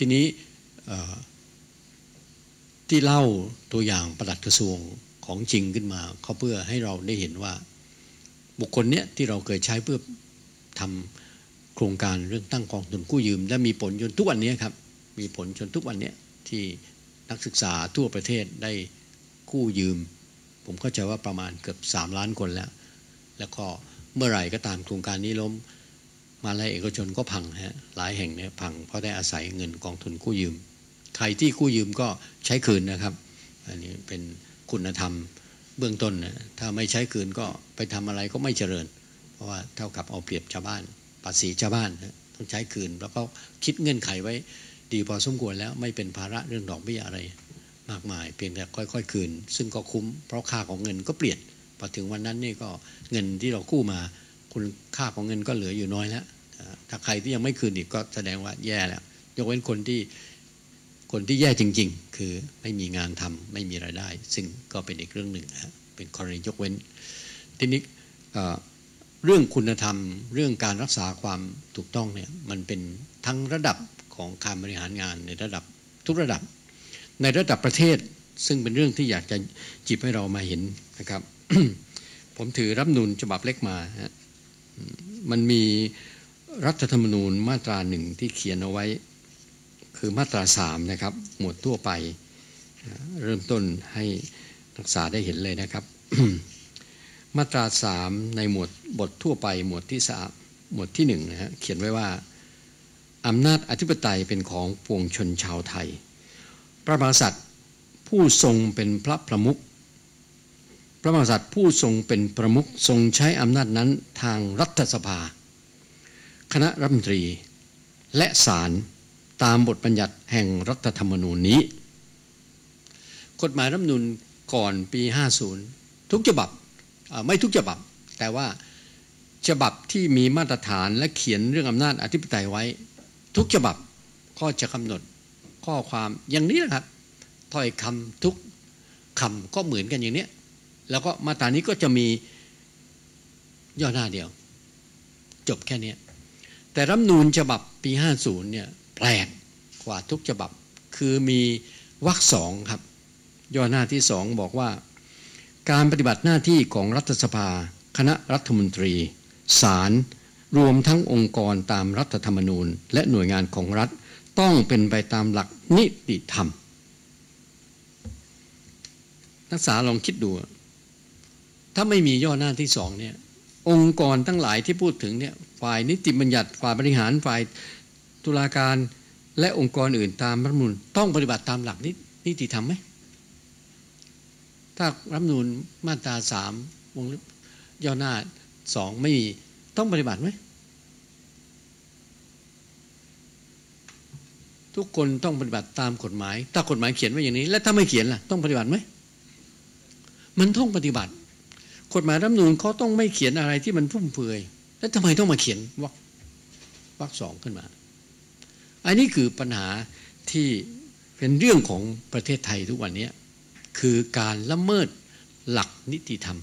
ทีนี้ที่เล่าตัวอย่างปลัดกระทรวงของจริงขึ้นมาเขาเพื่อให้เราได้เห็นว่าบุคคลเนี้ยที่เราเคยใช้เพื่อทำโครงการเรื่องตั้งกองทุนกู้ยืมและมีผลจนทุกวันนี้ครับมีผลจนทุกวันนี้ที่นักศึกษาทั่วประเทศได้กู้ยืมผมเข้าใจว่าประมาณเกือบ3 ล้านคนแล้วก็เมื่อไหร่ก็ตามโครงการนี้ล้มมหาวิทยาลัยเอกชนก็พังฮะหลายแห่งเนี่ยพังเพราะได้อาศัยเงินกองทุนกู้ยืมใครที่กู้ยืมก็ใช้คืนนะครับอันนี้เป็นคุณธรรมเบื้องต้นนะถ้าไม่ใช้คืนก็ไปทำอะไรก็ไม่เจริญเพราะว่าเท่ากับเอาเปรียบชาวบ้านภาษีชาวบ้านนะต้องใช้คืนแล้วก็คิดเงื่อนไขไว้ดีพอสมควรแล้วไม่เป็นภาระเรื่องดอกเบี้ยอะไรมากมายเพียงแต่ค่อยๆคืนซึ่งก็คุ้มเพราะค่าของเงินก็เปลี่ยนพอถึงวันนั้นนี่ก็เงินที่เรากู้มาคุณค่าของเงินก็เหลืออยู่น้อยแล้วถ้าใครที่ยังไม่คืนอีกก็แสดงว่าแย่แล้วยกเว้นคนที่แย่จริงๆคือไม่มีงานทำไม่มีรายได้ซึ่งก็เป็นอีกเรื่องหนึ่งนะเป็นกรณียกเว้นทีนี้เรื่องคุณธรรมเรื่องการรักษาความถูกต้องเนี่ยมันเป็นทั้งระดับของการบริหารงานในระดับทุกระดับในระดับประเทศซึ่งเป็นเรื่องที่อยากจะจิบให้เรามาเห็นนะครับ ผมถือรัฐธรรมนูญฉบับเล็กมามันมีรัฐธรรมนูญมาตราหนึ่งที่เขียนเอาไว้คือมาตรา3นะครับหมวดทั่วไปเริ่มต้นให้นักศึกษาได้เห็นเลยนะครับ มาตรา3ในหมวดบททั่วไปหมวดที่3หมวดที่1นะฮะเขียนไว้ว่าอำนาจอธิปไตยเป็นของปวงชนชาวไทยพระมหากษัตริย์ผู้ทรงเป็นพระประมุขพระมหากษัตริย์ผู้ทรงเป็นประมุขทรงใช้อำนาจนั้นทางรัฐสภาคณะรัฐมนตรีและศาลตามบทบัญญัติแห่งรัฐธรรมนูญนี้กฎหมายรัฐธรรมนูญก่อนปี50ทุกฉบับไม่ทุกฉบับแต่ว่าฉบับที่มีมาตรฐานและเขียนเรื่องอำนาจอธิปไตยไว้ทุกฉบับก็จะกำหนดข้อความอย่างนี้นะครับถ้อยคำทุกคำก็เหมือนกันอย่างนี้แล้วก็มาตรานี้ก็จะมีย่อหน้าเดียวจบแค่นี้แต่รัฐธรรมนูญฉบับปี50เนี่ยแปลกกว่าทุกฉบับคือมีวรรค2ครับย่อหน้าที่2บอกว่าการปฏิบัติหน้าที่ของรัฐสภาคณะรัฐมนตรีศาลรวมทั้งองค์กรตามรัฐธรรมนูญและหน่วยงานของรัฐต้องเป็นไปตามหลักนิติธรรมนักศึกษาลองคิดดูถ้าไม่มีย่อหน้าที่2เนี่ยองค์กรทั้งหลายที่พูดถึงเนี่ยฝ่ายนิติบัญญัติฝ่ายบริหารฝ่ายตุลาการและองค์กรอื่นตามรัฐธรรมนูญต้องปฏิบัติตามหลักนิติธรรมไหมถ้ารัฐธรรมนูญมาตรา3วงเล็บย่อหน้า2ไม่มีต้องปฏิบัติไหมทุกคนต้องปฏิบัติตามกฎหมายถ้ากฎหมายเขียนไว้อย่างนี้แล้วถ้าไม่เขียนล่ะต้องปฏิบัติไหมมันต้องปฏิบัติกฎหมายรัฐธรรมนูญเขาต้องไม่เขียนอะไรที่มันฟุ่มเฟือยแล้วทำไมต้องมาเขียนวรรค2ขึ้นมาอันนี้คือปัญหาที่เป็นเรื่องของประเทศไทยทุกวันนี้คือการละเมิดหลักนิติธรรม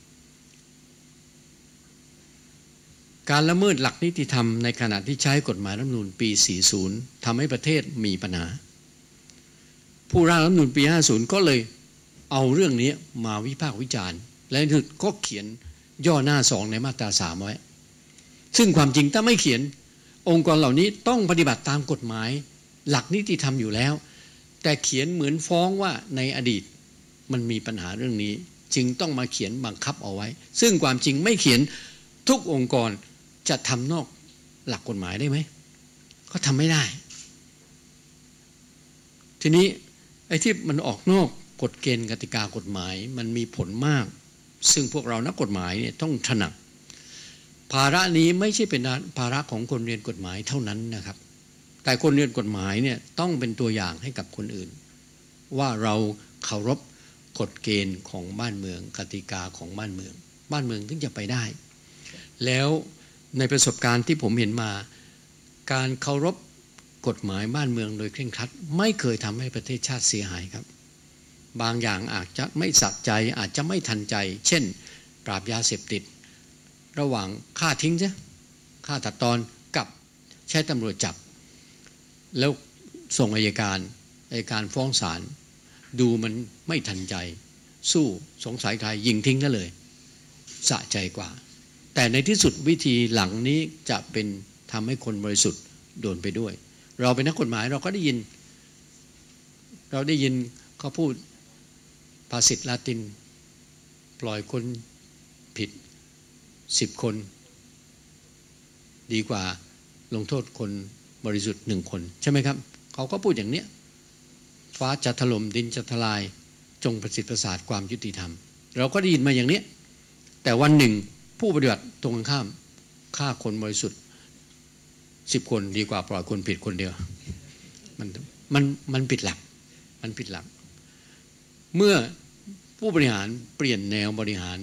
การละเมิดหลักนิติธรรมในขณะที่ใช้กฎหมายรัฐธรรมนูญปี40ทำให้ประเทศมีปัญหาผู้ร่างรัฐธรรมนูญปี50ก็เลยเอาเรื่องนี้มาวิพากษ์วิจารณ์และก็เขียนย่อหน้า2ในมาตรา3ไว้ซึ่งความจริงถ้าไม่เขียนองค์กรเหล่านี้ต้องปฏิบัติตามกฎหมายหลักนิติธรรมอยู่แล้วแต่เขียนเหมือนฟ้องว่าในอดีตมันมีปัญหาเรื่องนี้จึงต้องมาเขียนบังคับเอาไว้ซึ่งความจริงไม่เขียนทุกองค์กรจะทำนอกหลักกฎหมายได้ไหมก็ทำไม่ได้ทีนี้ไอ้ที่มันออกนอกกฎเกณฑ์กติกากฎหมายมันมีผลมากซึ่งพวกเรานักกฎหมายเนี่ยต้องถนัดภาระนี้ไม่ใช่เป็นภาระของคนเรียนกฎหมายเท่านั้นนะครับแต่คนเรียนกฎหมายเนี่ยต้องเป็นตัวอย่างให้กับคนอื่นว่าเราเคารพกฎเกณฑ์ของบ้านเมืองกติกาของบ้านเมืองถึงจะไปได้แล้วในประสบการณ์ที่ผมเห็นมาการเคารพกฎหมายบ้านเมืองโดยเคร่งครัดไม่เคยทำให้ประเทศชาติเสียหายครับบางอย่างอาจจะไม่สะใจอาจจะไม่ทันใจเช่นปราบยาเสพติดระหว่างฆ่าทิ้งซะฆ่าตัดตอนกับใช้ตำรวจจับแล้วส่งอัยการฟ้องศาลดูมันไม่ทันใจสู้สงสัยใครยิงทิ้งนั่นเลยสะใจกว่าแต่ในที่สุดวิธีหลังนี้จะเป็นทำให้คนบริสุทธิ์โดนไปด้วยเราเป็นนักกฎหมายเราก็ได้ยินเขาพูดภาษิตลาตินปล่อยคนผิด10 คนดีกว่าลงโทษคนบริสุทธิ์1 คนใช่ไหมครับเขาก็พูดอย่างเนี้ยฟ้าจะถล่มดินจะทลายจงประสิทธิ์ประสาทความยุติธรรมเราก็ได้ยินมาอย่างนี้แต่วันหนึ่งผู้ปฏิบัติตรงข้ามฆ่าคนบริสุทธิ์10 คนดีกว่าปล่อยคนผิดคนเดียวมันผิดหลักเมื่อผู้บริหารเปลี่ยนแนวบริหาร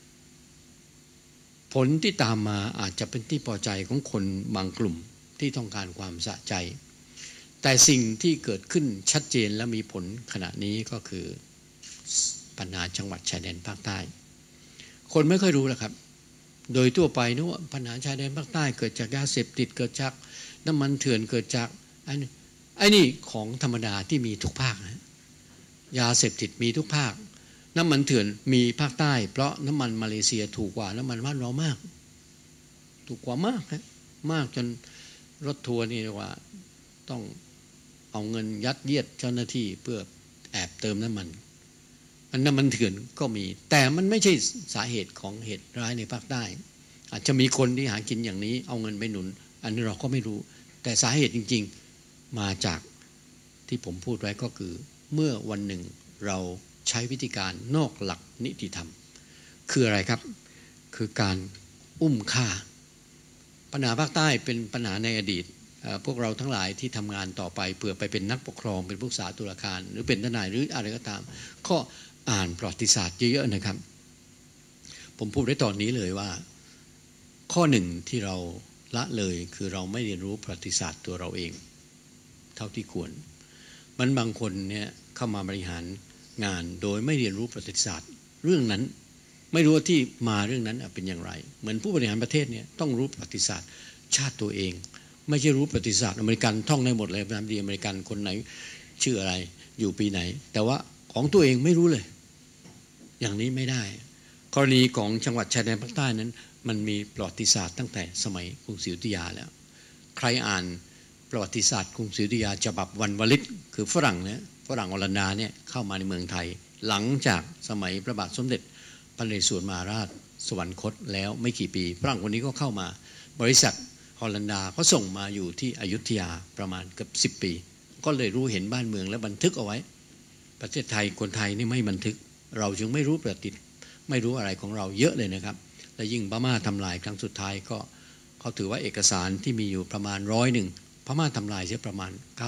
ผลที่ตามมาอาจจะเป็นที่พอใจของคนบางกลุ่มที่ต้องการความสะใจแต่สิ่งที่เกิดขึ้นชัดเจนและมีผลขณะนี้ก็คือปัญหาจังหวัดชายแดนภาคใต้คนไม่ค่อยรู้แล้วครับโดยทั่วไปนึกว่าปัญหาชายแดนภาคใต้เกิดจากยาเสพติดเกิดจากน้ำมันเถื่อนเกิดจากไอ้นี่ของธรรมดาที่มีทุกภาคนะยาเสพติดมีทุกภาคน้ำมันเถื่อนมีภาคใต้เพราะน้ำมันมาเลเซียถูกกว่าน้ำมันบ้านเรามากถูกกว่ามากนะมากจนรถทัวร์นี่ว่าต้องเอาเงินยัดเยียดเจ้าหน้าที่เพื่อแอบเติมน้ำมันเถื่อนก็มีแต่มันไม่ใช่สาเหตุของเหตุร้ายในภาคใต้อาจจะมีคนที่หากินอย่างนี้เอาเงินไปหนุนอันนี้เราก็ไม่รู้แต่สาเหตุจริงๆมาจากที่ผมพูดไว้ก็คือเมื่อวันหนึ่งเราใช้วิธีการนอกหลักนิติธรรมคืออะไรครับคือการอุ้มฆ่าปัญหาภาคใต้เป็นปัญหาในอดีตพวกเราทั้งหลายที่ทำงานต่อไปเพื่อไปเป็นนักปกครองเป็นผู้สาตุลาการหรือเป็นทนายหรืออะไรก็ตามก็อ่านประวัติศาสตร์เยอะๆนะครับผมพูดได้ตอนนี้เลยว่าข้อหนึ่งที่เราละเลยคือเราไม่เรียนรู้ประวัติศาสตร์ตัวเราเองเท่าที่ควรมันบางคนเนี่ยเข้ามาบริหารงานโดยไม่เรียนรู้ประวัติศาสตร์เรื่องนั้นไม่รู้ว่าที่มาเรื่องนั้นเป็นอย่างไรเหมือนผู้บริหารประเทศเนี่ยต้องรู้ประวัติศาสตร์ชาติตัวเองไม่ใช่รู้ประวัติศาสตร์อเมริกันท่องได้หมดเลยประธานาธิบดีอเมริกันคนไหนชื่ออะไรอยู่ปีไหนแต่ว่าของตัวเองไม่รู้เลยอย่างนี้ไม่ได้กรณีของจังหวัดชายแดนภาคใต้นั้นมันมีประวัติศาสตร์ตั้งแต่สมัยกรุงศรีอยุธยาแล้วใครอ่านประวัติศาสตร์กรุงศรีอยุธยาฉบับวรรณวลิตคือฝรั่งอรัญญาเนี่ยเข้ามาในเมืองไทยหลังจากสมัยพระบาทสมเด็จพระนเรศวรมหาราชสวรรคตแล้วไม่กี่ปีฝรั่งคนนี้ก็เข้ามาบริษัทฮอลันดาเขาส่งมาอยู่ที่อยุธยาประมาณเกือบ10 ปีก็เลยรู้เห็นบ้านเมืองและบันทึกเอาไว้ประเทศไทยคนไทยนี่ไม่บันทึกเราจึงไม่รู้ประวัติไม่รู้อะไรของเราเยอะเลยนะครับและยิ่งพม่าทำลายครั้งสุดท้ายก็เขาถือว่าเอกสารที่มีอยู่ประมาณ100พม่าทำลายเสียประมาณ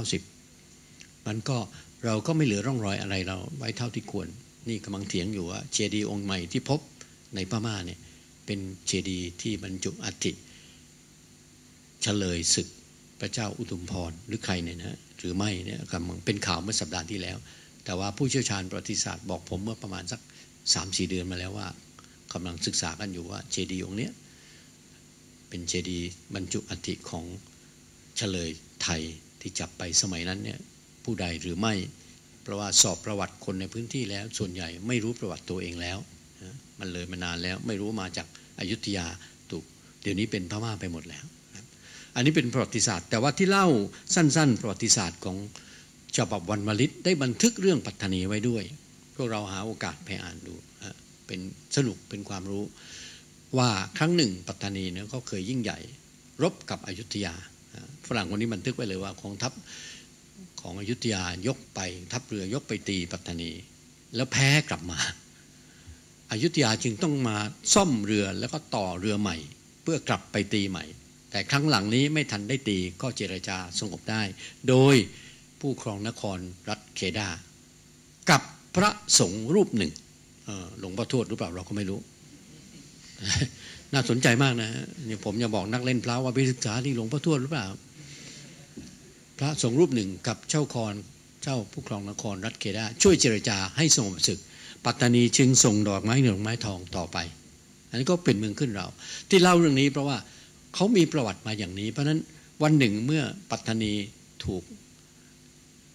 90มันก็เราก็ไม่เหลือร่องรอยอะไรเราไว้เท่าที่ควรนี่กำลังเถียงอยู่ว่าเจดีย์องค์ใหม่ที่พบในพม่าเนี่ยเป็นเจดีย์ที่บรรจุอัฐิเฉลยศึกพระเจ้าอุทุมพรหรือใครเนี่ยนะหรือไม่เนี่ยกำลังเป็นข่าวเมื่อสัปดาห์ที่แล้วแต่ว่าผู้เชี่ยวชาญประวัติศาสตร์บอกผมเมื่อประมาณสัก 3-4 เดือนมาแล้วว่ากำลังศึกษากันอยู่ว่าเจดีย์องค์นี้เป็นเจดีย์บรรจุอัฐิของเฉลยไทยที่จับไปสมัยนั้นเนี่ยผู้ใดหรือไม่เพราะว่าสอบประวัติคนในพื้นที่แล้วส่วนใหญ่ไม่รู้ประวัติตัวเองแล้วมันเลยมานานแล้วไม่รู้มาจากอยุธยาถูกเดี๋ยวนี้เป็นพม่าไปหมดแล้วอันนี้เป็นประวัติศาสตร์แต่ว่าที่เล่าสั้นๆประวัติศาสตร์ของฉบับวรรณวลิตได้บันทึกเรื่องปัตตานีไว้ด้วยพวกเราหาโอกาสไปอ่านดูเป็นสนุกเป็นความรู้ว่าครั้งหนึ่งปัตตานีเนี่ยก็เคยยิ่งใหญ่รบกับอยุธยาฝรั่งคนนี้บันทึกไว้เลยว่ากองทัพของอยุธยายกไปทัพเรือยกไปตีปัตตานีแล้วแพ้กลับมาอยุธยาจึงต้องมาซ่อมเรือแล้วก็ต่อเรือใหม่เพื่อกลับไปตีใหม่แต่ครั้งหลังนี้ไม่ทันได้ตีก็เจรจาสงบได้โดยผู้ครองนครรัฐเคดากับพระสงฆ์รูปหนึ่งหลวงพ่อทวดหรือเปล่าเราก็ไม่รู้ น่าสนใจมากนะนี่ผมจะบอกนักเล่นพระว่าไปศึกษาที่หลวงพ่อทวดหรือเปล่าพระสงฆ์รูปหนึ่งกับเจ้าผู้ครองนครรัฐเคดาช่วยเจรจาให้สงบศึกปัตตานีจึงส่งดอกไม้ทองต่อไปอันนี้ก็เป็นเมืองขึ้นเราที่เล่าเรื่องนี้เพราะว่าเขามีประวัติมาอย่างนี้เพราะนั้นวันหนึ่งเมื่อปัตตานีถูก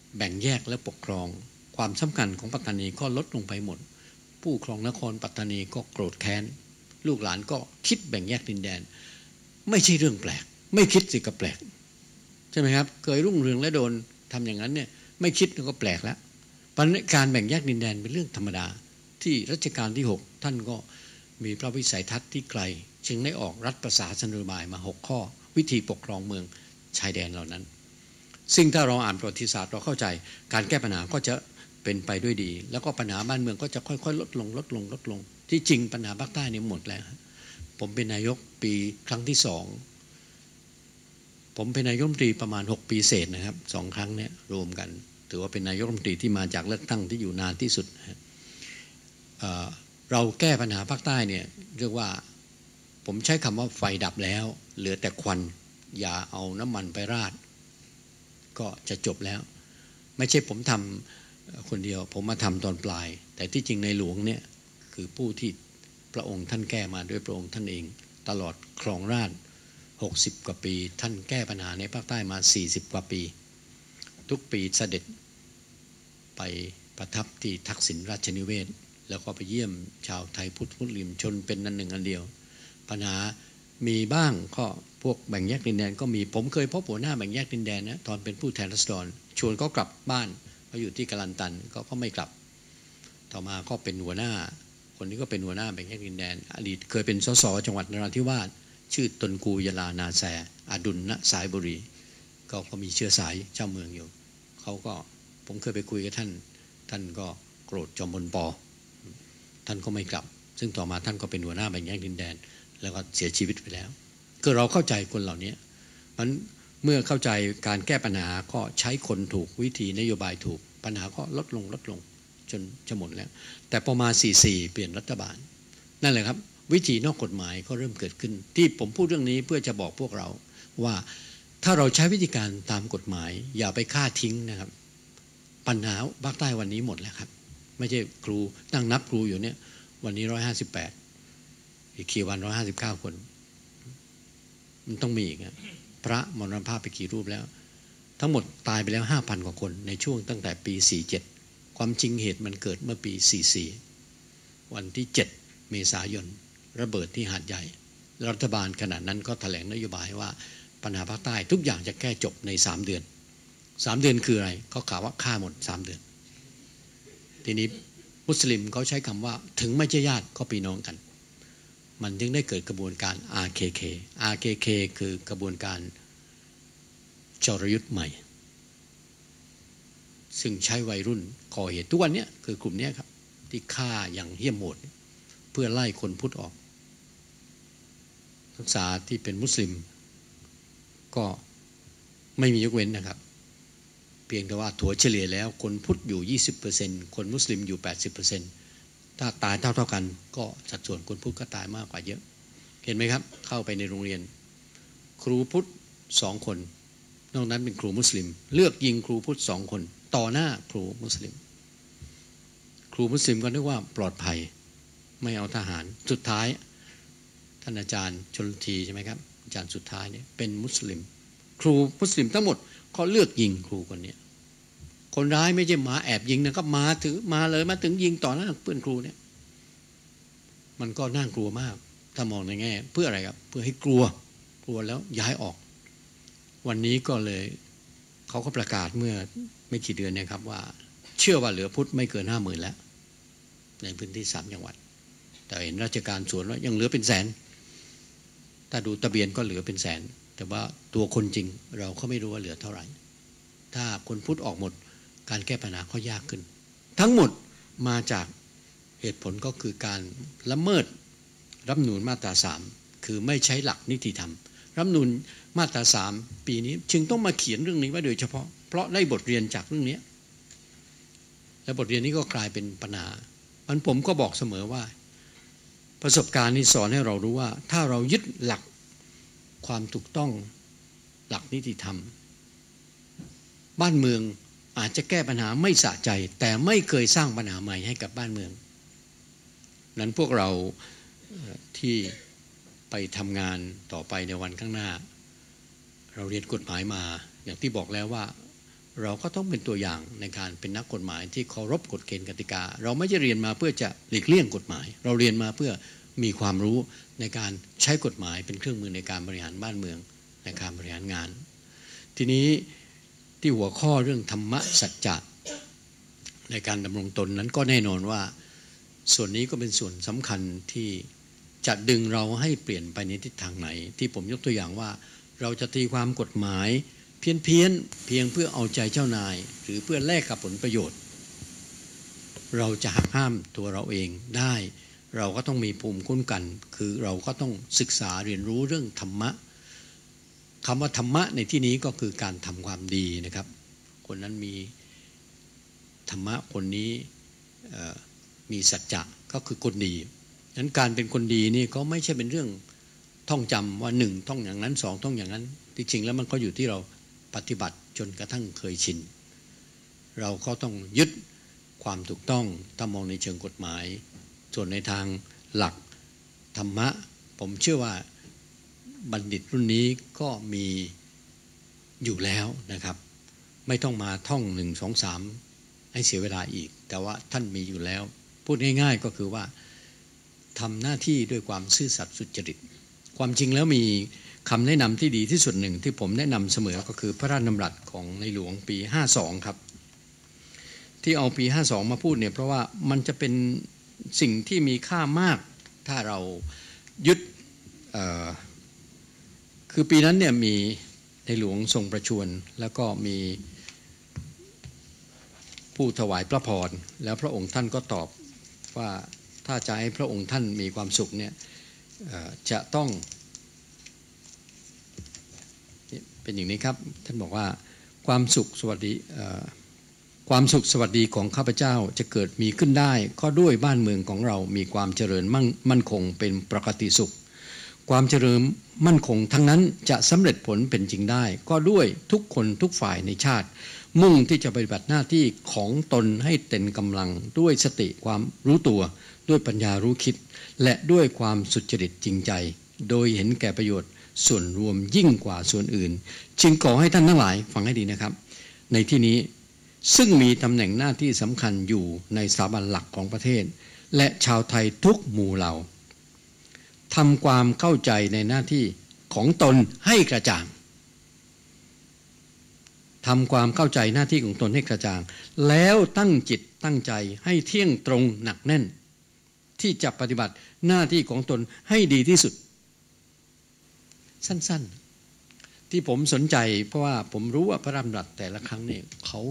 แบ่งแยกและปกครองความสำคัญของปัตตานีก็ลดลงไปหมดผู้ครองนครปัตตานีก็โกรธแค้นลูกหลานก็คิดแบ่งแยกดินแดนไม่ใช่เรื่องแปลกไม่คิดสิก็แปลกใช่ไหมครับเคยรุ่งเรืองและโดนทำอย่างนั้นเนี่ยไม่คิดก็แปลกแล้วการแบ่งแยกดินแดนเป็นเรื่องธรรมดาที่รัชกาลที่6ท่านก็มีพระวิสัยทัศน์ที่ไกลจึงได้ออกรัฐประศาสนบายมา6ข้อวิธีปกครองเมืองชายแดนเหล่านั้นซึ่งถ้าเราอ่านประวัติศาสตร์เราเข้าใจการแก้ปัญหาก็จะเป็นไปด้วยดีแล้วก็ปัญหาบ้านเมืองก็จะค่อยๆลดลงที่จริงปัญหาภาคใต้เนี่ยหมดแล้วผมเป็นนายกปีครั้งที่2ผมเป็นนายกรัฐมนตรีประมาณ6 ปีเศษนะครับ2 ครั้งเนี่ยรวมกันถือว่าเป็นนายกรัฐมนตรีที่มาจากเลือกตั้งที่อยู่นานที่สุดเราแก้ปัญหาภาคใต้เนี่ยเรียกว่าผมใช้คำว่าไฟดับแล้วเหลือแต่ควันอย่าเอาน้ำมันไปราดก็จะจบแล้วไม่ใช่ผมทำคนเดียวผมมาทำตอนปลายแต่ที่จริงในหลวงเนี่ยคือผู้ที่พระองค์ท่านแก้มาด้วยพระองค์ท่านเองตลอดครองราช60 กว่าปีท่านแก้ปัญหาในภาคใต้มา40 กว่าปีทุกปีเสด็จไปประทับที่ทักษิณราชนิเวศแล้วก็ไปเยี่ยมชาวไทยพุทธมุสลิมชนเป็นอันหนึ่งอันเดียวปัญหามีบ้างก็พวกแบ่งแยกดินแดนก็มีผมเคยพบหัวหน้าแบ่งแยกดินแดนนะตอนเป็นผู้แทนราษฎรชวนเขากลับบ้านเขาอยู่ที่กาลันตันก็ไม่กลับต่อมาก็เป็นหัวหน้าคนนี้ก็เป็นหัวหน้าแบ่งแยกดินแดนอดีตเคยเป็นสสจังหวัดนราธิวาสชื่อตนกูยลานาแซอดุลณสายบุรีก็มีเชื้อสายเจ้าเมืองอยู่เขาก็ผมเคยไปคุยกับท่านก็โกรธจอมพลป.ท่านก็ไม่กลับซึ่งต่อมาท่านก็เป็นหัวหน้าแบ่งแยกดินแดนแล้วก็เสียชีวิตไปแล้วคือเราเข้าใจคนเหล่านี้มันเมื่อเข้าใจการแก้ปัญหาก็ใช้คนถูกวิธีนโยบายถูกปัญหาก็ลดลงจนจะหมดแล้วแต่พอมา44เปลี่ยนรัฐบาลนั่นแหละครับวิธีนอกกฎหมายก็เริ่มเกิดขึ้นที่ผมพูดเรื่องนี้เพื่อจะบอกพวกเราว่าถ้าเราใช้วิธีการตามกฎหมายอย่าไปฆ่าทิ้งนะครับปัญหาภาคใต้วันนี้หมดแล้วครับไม่ใช่ครูนั่งนับครูอยู่เนี่ยวันนี้158อีกกี่วัน159 คนมันต้องมีอีกนะพระมรณภาพไปกี่รูปแล้วทั้งหมดตายไปแล้ว 5,000 กว่าคนในช่วงตั้งแต่ปี47ความจริงเหตุมันเกิดเมื่อปี44วันที่7 เมษายนระเบิดที่หาดใหญ่รัฐบาลขณะนั้นก็แถลงนโยบายว่าปัญหาภาคใต้ทุกอย่างจะแก้จบใน3 เดือน3 เดือนคืออะไรเขากล่าวว่าฆ่าหมด3 เดือนทีนี้มุสลิมเขาใช้คำว่าถึงไม่ใช่ญาติก็พี่น้องกันมันจึงได้เกิดกระบวนการ RKK คือกระบวนการจรยุทธ์ใหม่ซึ่งใช้วัยรุ่นก่อเหตุทุกวันนี้คือกลุ่มนี้ครับที่ฆ่าอย่างเหี้ยมโหดเพื่อไล่คนพุทธออกนักศึกษาที่เป็นมุสลิมก็ไม่มียกเว้นนะครับเพียงแต่ว่าถัวเฉลี่ยแล้วคนพุทธอยู่ 20% คนมุสลิมอยู่ 80%ถ้าตายเท่ากันก็สัดส่วนคนพุทธก็ตายมากกว่าเยอะเห็นไหมครับเข้าไปในโรงเรียนครูพุทธ2 คนนอกนั้นเป็นครูมุสลิมเลือกยิงครูพุทธ2 คนต่อหน้าครูมุสลิมครูมุสลิมก็นึกว่าปลอดภัยไม่เอาทหารสุดท้ายท่านอาจารย์ชลทีใช่ไหมครับอาจารย์สุดท้ายเนี่ยเป็นมุสลิมครูมุสลิมทั้งหมดเขาเลือกยิงครูคนนี้คนร้ายไม่ใช่มาแอบยิงนะครับมาเลยมาถึงยิงต่อหน้าเพื่อนครูเนี่ยมันก็น่ากลัวมากถ้ามองในแง่เพื่ออะไรครับเพื่อให้กลัวแล้วย้ายออกวันนี้ก็เลยเขาก็ประกาศเมื่อไม่กี่เดือนเนี่ยครับว่าเชื่อว่าเหลือพุทธไม่เกิน 50,000 แล้วในพื้นที่3 จังหวัดแต่เห็นราชการสวนว่ายังเหลือเป็นแสนถ้าดูทะเบียนก็เหลือเป็นแสนแต่ว่าตัวคนจริงเราก็ไม่รู้ว่าเหลือเท่าไหร่ถ้าคนพุทธออกหมดการแก้ปัญหาก็ยากขึ้นทั้งหมดมาจากเหตุผลก็คือการละเมิดรัฐธรรมนูญมาตรา3คือไม่ใช้หลักนิติธรรมรัฐธรรมนูญมาตรา3ปีนี้จึงต้องมาเขียนเรื่องนี้ไว้โดยเฉพาะเพราะได้บทเรียนจากเรื่องนี้และบทเรียนนี้ก็กลายเป็นปัญหาผมก็บอกเสมอว่าประสบการณ์นี้สอนให้เรารู้ว่าถ้าเรายึดหลักความถูกต้องหลักนิติธรรมบ้านเมืองอาจจะแก้ปัญหาไม่สะใจแต่ไม่เคยสร้างปัญหาใหม่ให้กับบ้านเมืองนั้นพวกเราที่ไปทำงานต่อไปในวันข้างหน้าเราเรียนกฎหมายมาอย่างที่บอกแล้วว่าเราก็ต้องเป็นตัวอย่างในการเป็นนักกฎหมายที่เคารพกฎเกณฑ์กติกาเราไม่ได้เรียนมาเพื่อจะหลีกเลี่ยงกฎหมายเราเรียนมาเพื่อมีความรู้ในการใช้กฎหมายเป็นเครื่องมือในการบริหารบ้านเมืองในการบริหารงานทีนี้ที่หัวข้อเรื่องธรรมะสัจจะในการดำรงตนนั้นก็แน่นอนว่าส่วนนี้ก็เป็นส่วนสำคัญที่จะดึงเราให้เปลี่ยนไปในทิศทางไหนที่ผมยกตัวอย่างว่าเราจะตีความกฎหมายเพี้ยนเพียงเพื่อเอาใจเจ้านายหรือเพื่อแลกกับผลประโยชน์เราจะหักห้ามตัวเราเองได้เราก็ต้องมีภูมิคุ้มกันคือเราก็ต้องศึกษาเรียนรู้เรื่องธรรมะคำว่าธรรมะในที่นี้ก็คือการทำความดีนะครับคนนั้นมีธรรมะคนนี้มีสัจจะก็คือคนดีนั้นการเป็นคนดีนี่ก็ไม่ใช่เป็นเรื่องท่องจำว่า1ต้องอย่างนั้น2ต้องอย่างนั้นที่จริงแล้วมันก็อยู่ที่เราปฏิบัติจนกระทั่งเคยชินเราก็ต้องยึดความถูกต้องถ้ามองในเชิงกฎหมายส่วนในทางหลักธรรมะผมเชื่อว่าบัณฑิตรุ่นนี้ก็มีอยู่แล้วนะครับไม่ต้องมาท่อง1 2 3ให้เสียเวลาอีกแต่ว่าท่านมีอยู่แล้วพูดง่ายๆก็คือว่าทำหน้าที่ด้วยความซื่อสัตย์สุจริตความจริงแล้วมีคำแนะนำที่ดีที่สุดหนึ่งที่ผมแนะนำเสมอก็คือพระราชดำรัสของในหลวงปี52ครับที่เอาปี52มาพูดเนี่ยเพราะว่ามันจะเป็นสิ่งที่มีค่ามากถ้าเรายึดคือปีนั้นเนี่ยมีในหลวงทรงประชวรแล้วก็มีผู้ถวายพระพรแล้วพระองค์ท่านก็ตอบว่าถ้าจะให้พระองค์ท่านมีความสุขเนี่ยจะต้องเป็นอย่างนี้ครับท่านบอกว่าความสุขสวัสดีของข้าพเจ้าจะเกิดมีขึ้นได้ก็ด้วยบ้านเมืองของเรามีความเจริญมั่นคงเป็นปกติสุขความเจริญมั่นคงทั้งนั้นจะสำเร็จผลเป็นจริงได้ก็ด้วยทุกคนทุกฝ่ายในชาติมุ่งที่จะปฏิบัติหน้าที่ของตนให้เต็มกำลังด้วยสติความรู้ตัวด้วยปัญญารู้คิดและด้วยความสุจริตจริงใจโดยเห็นแก่ประโยชน์ส่วนรวมยิ่งกว่าส่วนอื่นจึงขอให้ท่านทั้งหลายฟังให้ดีนะครับในที่นี้ซึ่งมีตำแหน่งหน้าที่สำคัญอยู่ในสถาบันหลักของประเทศและชาวไทยทุกหมู่เหล่าทำความเข้าใจในหน้าที่ของตนให้กระจ่างทำความเข้าใจหน้าที่ของตนให้กระจ่างแล้วตั้งจิตตั้งใจให้เที่ยงตรงหนักแน่นที่จะปฏิบัติหน้าที่ของตนให้ดีที่สุดสั้นๆที่ผมสนใจเพราะว่าผมรู้ว่าพระราชดำรัสแต่ละครั้งเนี่ยเขา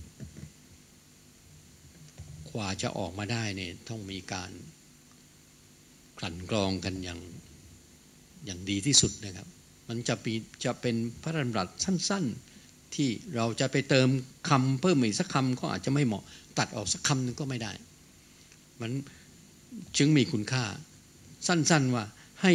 กว่าจะออกมาได้เนี่ยต้องมีการกลั่นกรองกันอย่างดีที่สุดนะครับมันจะเป็นพระราชดำรัสสั้นๆที่เราจะไปเติมคำเพิ่มอีกสักคำก็อาจจะไม่เหมาะตัดออกสักคำนึงก็ไม่ได้มันจึงมีคุณค่าสั้นๆว่าให้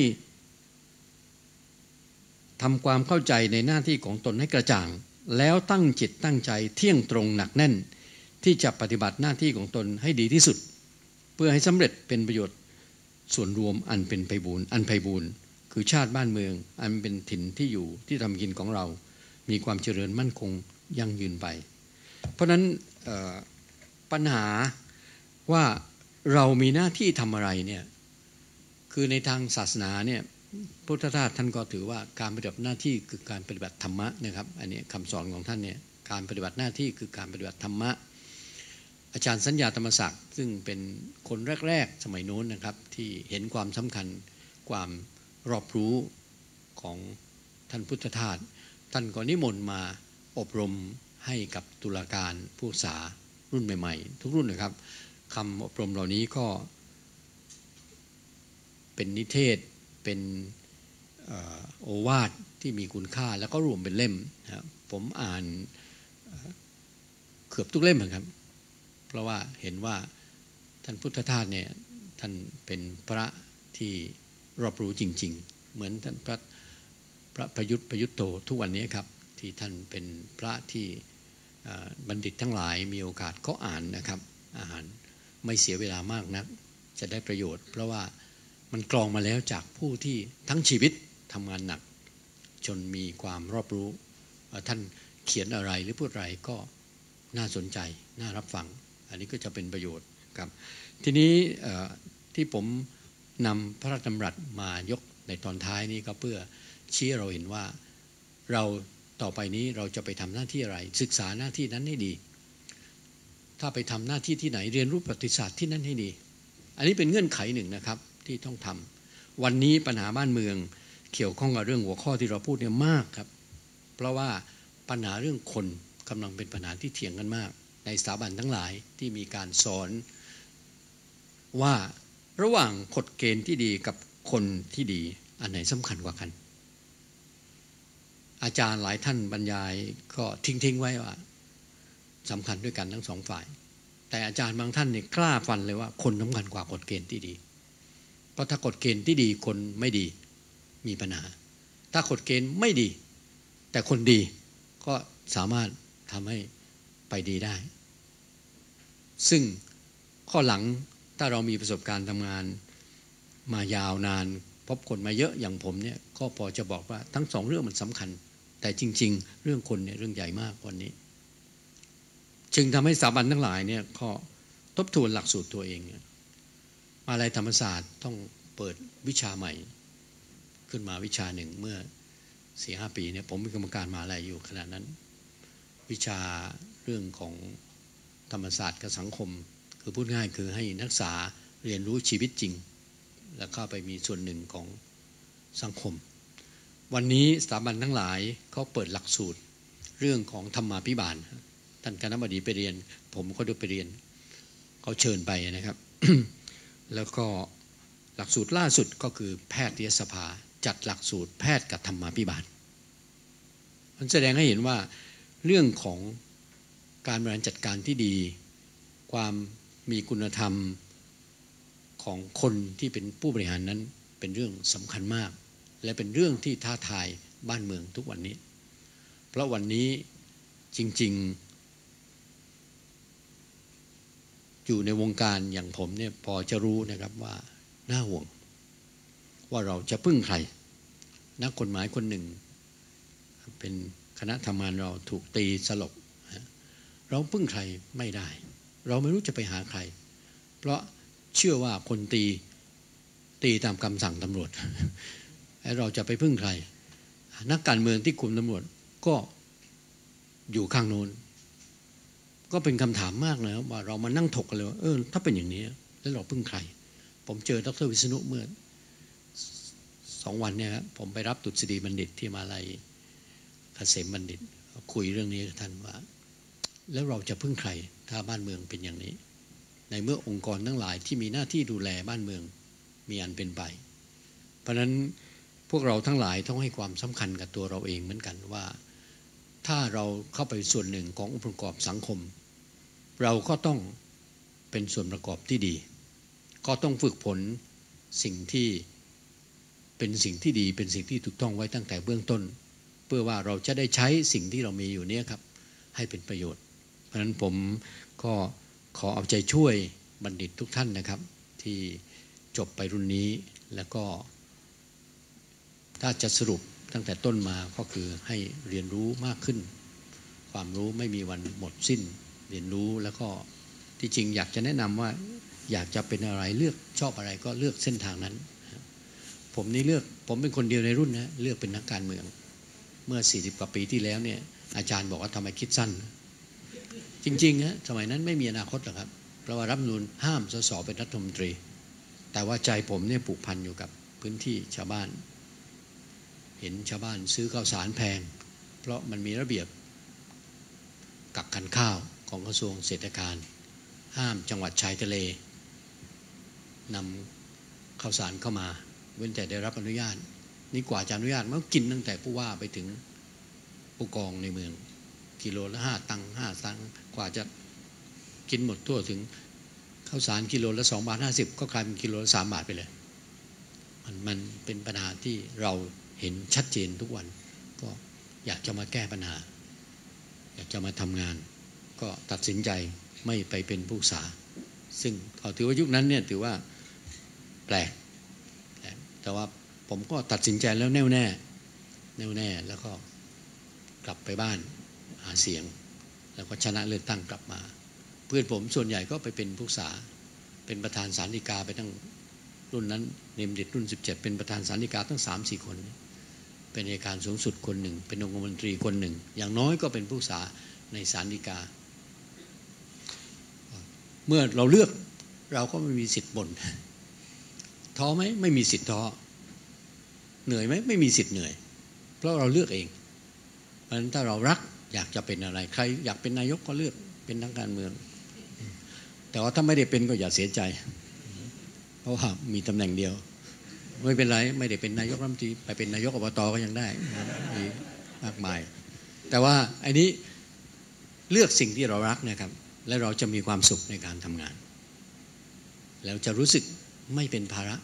ทำความเข้าใจในหน้าที่ของตนให้กระจ่างแล้วตั้งจิตตั้งใจเที่ยงตรงหนักแน่นที่จะปฏิบัติหน้าที่ของตนให้ดีที่สุดเพื่อให้สำเร็จเป็นประโยชน์ส่วนรวมอันเป็นไพบูลย์คือชาติบ้านเมืองอันเป็นถิ่นที่อยู่ที่ทำกินของเรามีความเจริญมั่นคงยั่งยืนไปเพราะฉะนั้นปัญหาว่าเรามีหน้าที่ทำอะไรเนี่ยคือในทางศาสนาเนี่ยพุทธทาสท่านก็ถือว่าการปฏิบัติหน้าที่คือการปฏิบัติธรรมะนะครับอันนี้คำสอนของท่านเนี่ยการปฏิบัติหน้าที่คือการปฏิบัติธรรมะอาจารย์สัญญาธรรมศักดิ์ซึ่งเป็นคนแรกๆสมัยโน้นนะครับที่เห็นความสำคัญความรอบรู้ของท่านพุทธทาสท่านก็นิมนต์มาอบรมให้กับตุลาการผู้ศึกษารุ่นใหม่ๆทุกรุ่นนะครับคำอบรมเหล่านี้ก็เป็นนิเทศเป็นโอวาทที่มีคุณค่าแล้วก็รวมเป็นเล่มนะครับผมอ่านเกือบทุกเล่มครับเพราะว่าเห็นว่าท่านพุทธทาสเนี่ยท่านเป็นพระที่รอบรู้จริงๆเหมือนท่านพระประยุทธ์โตทุกวันนี้ครับที่ท่านเป็นพระที่บัณฑิตทั้งหลายมีโอกาสก็อ่านนะครับอ่านไม่เสียเวลามากนักจะได้ประโยชน์เพราะว่ามันกรองมาแล้วจากผู้ที่ทั้งชีวิตทำงานหนักจนมีความรอบรู้ท่านเขียนอะไรหรือพูดอะไรก็น่าสนใจน่ารับฟังอันนี้ก็จะเป็นประโยชน์ครับทีนี้ที่ผมนำพระราชดำรัสมายกในตอนท้ายนี้ก็เพื่อชี้เราเห็นว่าเราต่อไปนี้เราจะไปทำหน้าที่อะไรศึกษาหน้าที่นั้นให้ดีถ้าไปทำหน้าที่ที่ไหนเรียนรู้ประวัติศาสตร์ที่นั่นให้ดีอันนี้เป็นเงื่อนไขหนึ่งนะครับที่ต้องทำวันนี้ปัญหาบ้านเมืองเกี่ยวข้องกับเรื่องหัวข้อที่เราพูดเนี่ยมากครับเพราะว่าปัญหาเรื่องคนกำลังเป็นปัญหาที่เถียงกันมากในสถาบันทั้งหลายที่มีการสอนว่าระหว่างกฎเกณฑ์ที่ดีกับคนที่ดีอันไหนสำคัญกว่ากันอาจารย์หลายท่านบรรยายก็ทิ้งไว้ว่าสำคัญด้วยกันทั้งสองฝ่ายแต่อาจารย์บางท่านเนี่ยกล้าฟันเลยว่าคนสำคัญกว่ากฎเกณฑ์ที่ดีเพราะถ้ากฎเกณฑ์ที่ดีคนไม่ดีมีปัญหาถ้ากฎเกณฑ์ไม่ดีแต่คนดีก็สามารถทำให้ไปดีได้ซึ่งข้อหลังถ้าเรามีประสบการณ์ทำงานมายาวนานพบคนมาเยอะอย่างผมเนี่ยก็พอจะบอกว่าทั้งสองเรื่องมันสำคัญแต่จริงๆเรื่องคนเนี่ยเรื่องใหญ่มากวันนี้จึงทำให้สถาบันทั้งหลายเนี่ยก็ทบทวนหลักสูตรตัวเองมหาวิทยาลัยธรรมศาสตร์ต้องเปิดวิชาใหม่ขึ้นมาวิชาหนึ่งเมื่อ 4-5 ปีเนี่ยผมเป็นกรรมการมหาวิทยาลัยอยู่ขณะนั้นวิชาเรื่องของธรรมศาสตร์กับสังคมคือพูดง่ายคือให้นักศึกษาเรียนรู้ชีวิตจริงแล้วก็ไปมีส่วนหนึ่งของสังคมวันนี้สถาบันทั้งหลายเขาเปิดหลักสูตรเรื่องของธรรมาภิบาลท่านคณบดีไปเรียนผมก็ได้ไปเรียนเขาเชิญไปนะครับ แล้วก็หลักสูตรล่าสุดก็คือแพทยสภาจัดหลักสูตรแพทย์กับธรรมาภิบาลมันแสดงให้เห็นว่าเรื่องของการบริหารจัดการที่ดีความมีคุณธรรมของคนที่เป็นผู้บริหารนั้นเป็นเรื่องสำคัญมากและเป็นเรื่องที่ท้าทายบ้านเมืองทุกวันนี้เพราะวันนี้จริงๆอยู่ในวงการอย่างผมเนี่ยพอจะรู้นะครับว่าน่าห่วงว่าเราจะพึ่งใครนักกฎหมายคนหนึ่งเป็นคณะทำงานเราถูกตีสลบเราพึ่งใครไม่ได้เราไม่รู้จะไปหาใครเพราะเชื่อว่าคนตีตามคำสั่งตำรวจเราจะไปพึ่งใครนักการเมืองที่คุมตำรวจก็อยู่ข้างโน้นก็เป็นคำถามมากนะว่าเรามานั่งถกกันเลยว่าถ้าเป็นอย่างนี้แล้วเราพึ่งใครผมเจอดร.วิษณุเมื่อ2 วันเนี่ยครับผมไปรับดุษฎีบัณฑิตที่มหาวิทยาลัยเกษมบัณฑิตคุยเรื่องนี้กับท่านว่าแล้วเราจะพึ่งใครถ้าบ้านเมืองเป็นอย่างนี้ในเมื่อองค์กรทั้งหลายที่มีหน้าที่ดูแลบ้านเมืองมีอันเป็นไปเพราะฉะนั้นพวกเราทั้งหลายต้องให้ความสำคัญกับตัวเราเองเหมือนกันว่าถ้าเราเข้าไปส่วนหนึ่งขององค์ประกอบสังคมเราก็ต้องเป็นส่วนประกอบที่ดีก็ต้องฝึกฝนสิ่งที่เป็นสิ่งที่ดีเป็นสิ่งที่ถูกต้องไว้ตั้งแต่เบื้องต้นเพื่อว่าเราจะได้ใช้สิ่งที่เรามีอยู่นี้ครับให้เป็นประโยชน์เพราะฉะนั้นผมก็ขอเอาใจช่วยบัณฑิตทุกท่านนะครับที่จบไปรุ่นนี้แล้วก็ถ้าจะสรุปตั้งแต่ต้นมาก็คือให้เรียนรู้มากขึ้นความรู้ไม่มีวันหมดสิ้นเรียนรู้แล้วก็ที่จริงอยากจะแนะนำว่าอยากจะเป็นอะไรเลือกชอบอะไรก็เลือกเส้นทางนั้นผมเป็นคนเดียวในรุ่นนะเลือกเป็นนักการเมืองเมื่อ40 กว่าปีที่แล้วเนี่ยอาจารย์บอกว่าทำไมคิดสั้นจริงๆนะสมัยนั้นไม่มีอนาคตหรอกครับเพราะว่ารัฐธรรมนูญห้ามสสเป็นรัฐมนตรีแต่ว่าใจผมเนี่ยผูกพันอยู่กับพื้นที่ชาวบ้านเห็นชาวบ้านซื้อข้าวสารแพงเพราะมันมีระเบียบกักกันข้าวของกระทรวงเศรษฐกิจห้ามจังหวัดชายทะเลนำข้าวสารเข้ามาเว้นแต่ได้รับอนุญาตนี่กว่าจะอนุญาตมันกินตั้งแต่ผู้ว่าไปถึงผู้กองในเมืองกิโลละ5 ตังค์5 ตังค์กว่าจะกินหมดทั่วถึงข้าวสารกิโลละ2.50 ก็กลายเป็นกิโลละ3 บาทไปเลยมันเป็นปัญหาที่เราเห็นชัดเจนทุกวันก็อยากจะมาแก้ปัญหาอยากจะมาทำงานก็ตัดสินใจไม่ไปเป็นผู้ศึกษาซึ่งเขาถือว่ายุคนั้นเนี่ยถือว่าแปลกแต่ว่าผมก็ตัดสินใจแล้วแน่วแน่แล้วก็กลับไปบ้านหาเสียงแล้วก็ชนะเลือกตั้งกลับมาเพื่อนผมส่วนใหญ่ก็ไปเป็นผู้ษาเป็นประธานศาลฎีกาไปตั้งรุ่นนั้นเนมเด็ดรุ่น17เป็นประธานศาลฎีกาตั้ง 3-4 คนเป็นอัยการสูงสุดคนหนึ่งเป็นองคมนตรีคนหนึ่งอย่างน้อยก็เป็นผู้ษาในศาลฎีกาเมื่อเราเลือกเราก็ไม่มีสิทธิ์บ่นท้อไหมไม่มีสิทธิ์ท้อเหนื่อยไหมไม่มีสิทธิ์เหนื่อยเพราะเราเลือกเองเพราะฉะนั้นถ้าเรารักอยากจะเป็นอะไรใครอยากเป็นนายกก็เลือกเป็นนักการเมืองแต่ว่าถ้าไม่ได้เป็นก็อย่าเสียใจเพราะว่ามีตำแหน่งเดียวไม่เป็นไรไม่ได้เป็นนายกรัฐมนตรีไปเป็นนายกอบตก็ยังได้มีมากมายแต่ว่าอันนี้เลือกสิ่งที่เรารักนะครับและเราจะมีความสุขในการทำงานแล้วจะรู้สึกไม่เป็นภาระ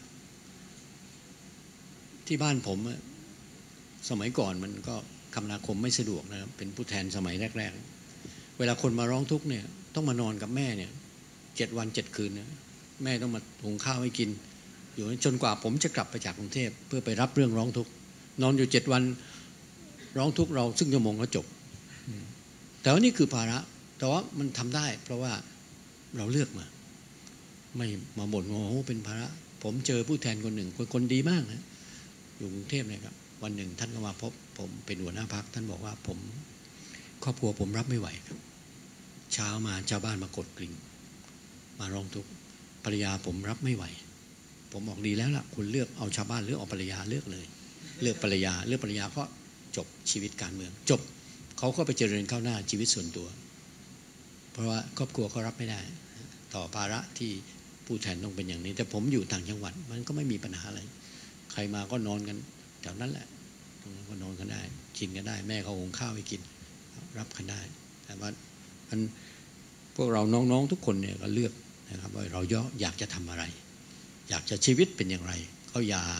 ที่บ้านผมสมัยก่อนมันก็คมนาคมไม่สะดวกนะครับเป็นผู้แทนสมัยแรกๆเวลาคนมาร้องทุกข์เนี่ยต้องมานอนกับแม่เนี่ย7 วัน 7 คืนนะแม่ต้องมาหุงข้าวให้กินอยู่จนกว่าผมจะกลับไปจากกรุงเทพเพื่อไปรับเรื่องร้องทุกข์นอนอยู่7 วันร้องทุกข์เราซึ่งชั่วโมงก็จบแต่ว่านี่คือภาระแต่ว่ามันทำได้เพราะว่าเราเลือกมาไม่มาบ่นว่าโอ้เป็นภาระผมเจอผู้แทนคนหนึ่งคนดีมากนะอยู่กรุงเทพเนี่ยครับวันหนึ่งท่านก็มาพบผมเป็นหัวหน้าพรรคท่านบอกว่าผมครอบครัวผมรับไม่ไหวครับเช้ามาชาวบ้านมากดกริ่งมาร้องทุกข์ภรรยาผมรับไม่ไหวผมบอกดีแล้วล่ะคุณเลือกเอาชาวบ้านหรือเอาภรรยาเลือกเลยเลือกภรรยาก็จบชีวิตการเมืองจบเขาก็ไปเจริญก้าวหน้าชีวิตส่วนตัวเพราะว่าครอบครัวเขารับไม่ได้ต่อภาระที่ผู้แทนต้องเป็นอย่างนี้แต่ผมอยู่ต่างจังหวัดมันก็ไม่มีปัญหาอะไรใครมาก็นอนกันแถวนั้นแหละตรงนั้นก็นอนกันได้กินกันได้แม่เขาหุงข้าวให้กินรับกันได้แต่ว่ามันพวกเราน้องๆทุกคนเนี่ยก็เลือกนะครับว่าเราอยากจะทำอะไรอยากจะชีวิตเป็นอย่างไรก็อย่า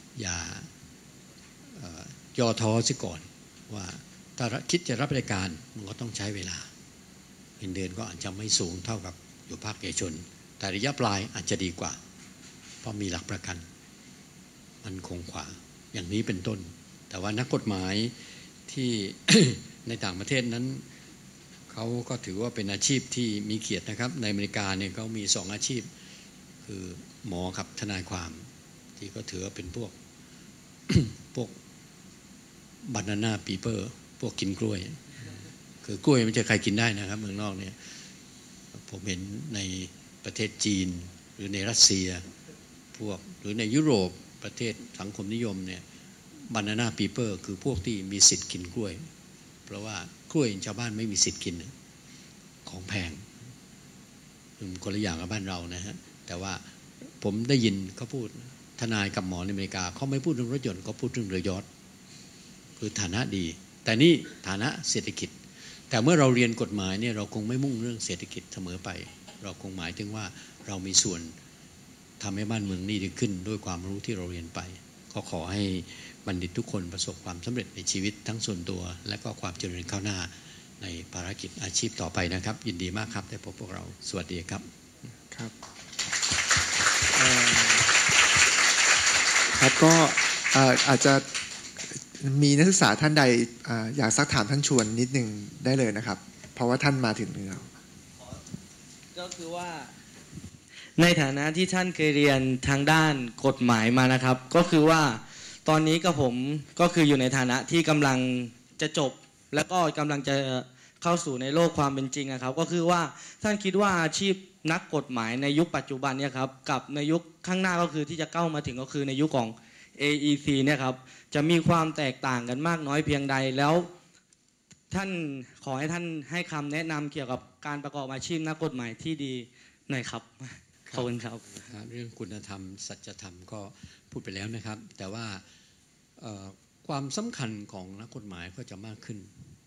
ย่อท้อซะก่อนว่าถ้าคิดจะรับราชการมันก็ต้องใช้เวลาเงินเดือนก็อาจจะไม่สูงเท่ากับอยู่ภาคเอกชนแต่ระยะปลายอาจจะดีกว่าเพราะมีหลักประกันมันคงกว่าอย่างนี้เป็นต้นแต่ว่านักกฎหมายที่ ในต่างประเทศนั้นเขาก็ถือว่าเป็นอาชีพที่มีเกียรตินะครับในอเมริกาเนี่ยเขามี2 อาชีพคือหมอกับทนายความที่ก็ถือว่าเป็นพวก บานาน่าปีเปอร์พวกกินกล้วยคือกล้วยไม่ใช่ใครกินได้นะครับเมืองนอกเนี่ยผมเห็นในประเทศจีนหรือในรัสเซียหรือในยุโรปประเทศสังคมนิยมเนี่ยบานาน่าปีเปอร์คือพวกที่มีสิทธิ์กินกล้วยเพราะว่ากล้วยชาวบ้านไม่มีสิทธิ์กินของแพงคนละอย่างกับบ้านเรานะฮะแต่ว่าผมได้ยินเขาพูดทนายกับหมอในอเมริกาเขาไม่พูดเรื่องรถยนต์เขาพูดเรื่องเรือยอชต์คือฐานะดีแต่นี่ฐานะเศรษฐกิจแต่เมื่อเราเรียนกฎหมายเนี่ยเราคงไม่มุ่งเรื่องเศรษฐกิจเสมอไปเราคงหมายถึงว่าเรามีส่วนทำให้บ้านเมืองนี้ดีขึ้นด้วยความรู้ที่เราเรียนไปก็ขอให้บัณฑิตทุกคนประสบความสำเร็จในชีวิตทั้งส่วนตัวและก็ความเจริญก้าวหน้าในภารกิจอาชีพต่อไปนะครับยินดีมากครับได้พบพวกเราสวัสดีครับครับครับก็อาจจะมีนักศึกษาท่านใดอยากซักถามท่านชวนนิดนึงได้เลยนะครับเพราะว่าท่านมาถึงแล้วก็คือว่าในฐานะที่ท่านเคยเรียนทางด้านกฎหมายมานะครับก็คือว่าตอนนี้กับผมก็คืออยู่ในฐานะที่กำลังจะจบแล้วก็กำลังจะเข้าสู่ในโลกความเป็นจริงนะครับก็คือว่าท่านคิดว่าอาชีพนักกฎหมายในยุคปัจจุบันเนี่ยครับกับในยุคข้างหน้าก็คือที่จะเข้ามาถึงก็คือในยุคของ AEC เนี่ยครับจะมีความแตกต่างกันมากน้อยเพียงใดแล้วท่านขอให้ท่านให้คำแนะนำเกี่ยวกับการประกอบอาชีพนักกฎหมายที่ดีหน่อยครับขอบคุณครับเรื่องคุณธรรมสัจธรรมก็พูดไปแล้วนะครับแต่ว่าความสำคัญของนักกฎหมายก็จะมากขึ้น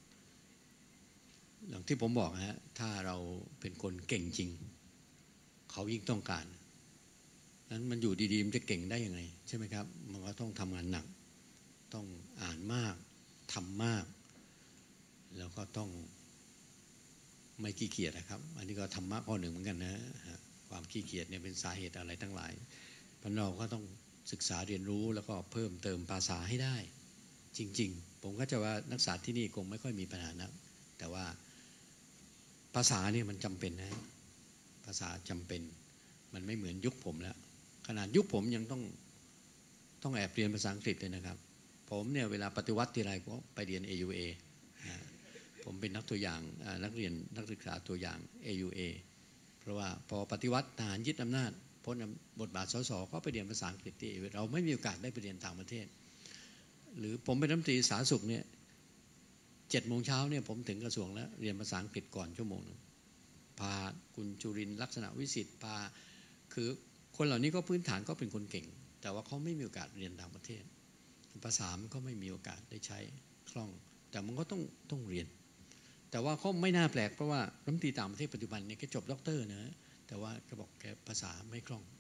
อย่างที่ผมบอกฮะถ้าเราเป็นคนเก่งจริงเขายิ่งต้องการนั้นมันอยู่ดีๆมันจะเก่งได้ยังไงใช่ไหมครับมันก็ต้องทำงานหนักต้องอ่านมากทำมากแล้วก็ต้องไม่ขี้เกียจนะครับอันนี้ก็ธรรมะข้อหนึ่งเหมือนกันนะความขี้เกียจเนี่ยเป็นสาเหตุอะไรทั้งหลายเพราะเราก็ต้องศึกษาเรียนรู้แล้วก็เพิ่มเติมภาษาให้ได้จริงๆผมก็จะว่านักศึกษาที่นี่คงไม่ค่อยมีปัญหานะแต่แต่ว่าภาษาเนี่ยมันจำเป็นนะภาษาจำเป็นมันไม่เหมือนยุคผมแล้วขนาดยุคผมยังต้องแอบเรียนภาษาอังกฤษเลยนะครับผมเนี่ยเวลาปฏิวัติทีไรก็ไปเรียน AUA ผมเป็นนักตัวอย่างนักเรียนนักศึกษาตัวอย่าง AUA เพราะว่าพอปฏิวัติทหารยึดอำนาจพ้นบทบาทสสก็ไปเรียนภาษาอังกฤษที่เราไม่มีโอกาสได้ไปเรียนต่างประเทศหรือผมเป็นรัฐมนตรีสาธารณสุขเนี่ย7 โมงเช้าเนี่ยผมถึงกระทรวงแล้วเรียนภาษาอังกฤษก่อนชั่วโมงนึงพาคุณจุรินทร์ลักษณะวิสิทธิ์พาคือคนเหล่านี้ก็พื้นฐานก็เป็นคนเก่งแต่ว่าเขาไม่มีโอกาสเรียนต่างประเทศภาษามันก็ไม่มีโอกาสได้ใช้คล่องแต่มันก็ต้องเรียนแต่ว่าเขาไม่น่าแปลกเพราะว่ารัฐมนตรีต่างประเทศปัจจุบันเนี่ยแกจบด็อกเตอร์นะแต่ว่าแกบอกแกภาษาไม่คล่อง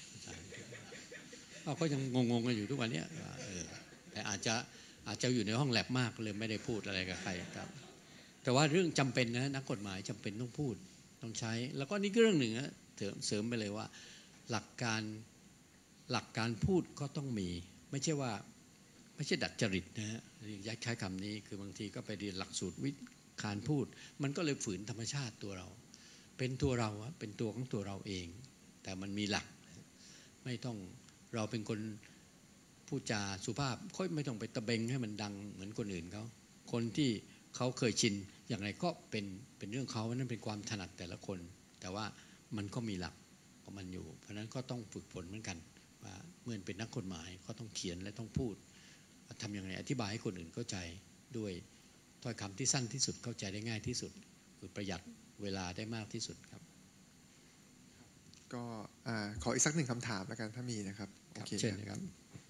ก็ยังงงๆกันอยู่ทุกวันนี้แต่อาจจะอยู่ในห้องแลบมากเลยไม่ได้พูดอะไรกับใครครับแต่ว่าเรื่องจำเป็นนะนักกฎหมายจำเป็นต้องพูดต้องใช้แล้วก็นี่ก็เรื่องหนึ่งนะเสริมไปเลยว่าหลักการพูดก็ต้องมีไม่ใช่ว่าไม่ใช่ดัดจริตนะฮะยักใช้คำนี้คือบางทีก็ไปเรียนหลักสูตรวิการพูดมันก็เลยฝืนธรรมชาติตัวเราเป็นตัวเราเป็นตัวของตัวเราเองแต่มันมีหลักไม่ต้องเราเป็นคนพูดจาสุภาพค่อยไม่ต้องไปตะเบงให้มันดังเหมือนคนอื่นเขาคนที่เขาเคยชินอย่างไรก็เป็นเรื่องเขานั่นเป็นความถนัดแต่ละคนแต่ว่ามันก็มีหลักของมันอยู่เพราะนั้นก็ต้องฝึกฝนเหมือนกันว่าเมื่อเป็นนักกฎหมายก็ต้องเขียนและต้องพูดทำอย่างไรอธิบายให้คนอื่นเข้าใจด้วยถ้อยคำที่สั้นที่สุดเข้าใจได้ง่ายที่สุดคือประหยัดเวลาได้มากที่สุดครับก็ขออีกสัก1 คำถามแล้วกันถ้ามีนะครับโอเคเช่นนะครับ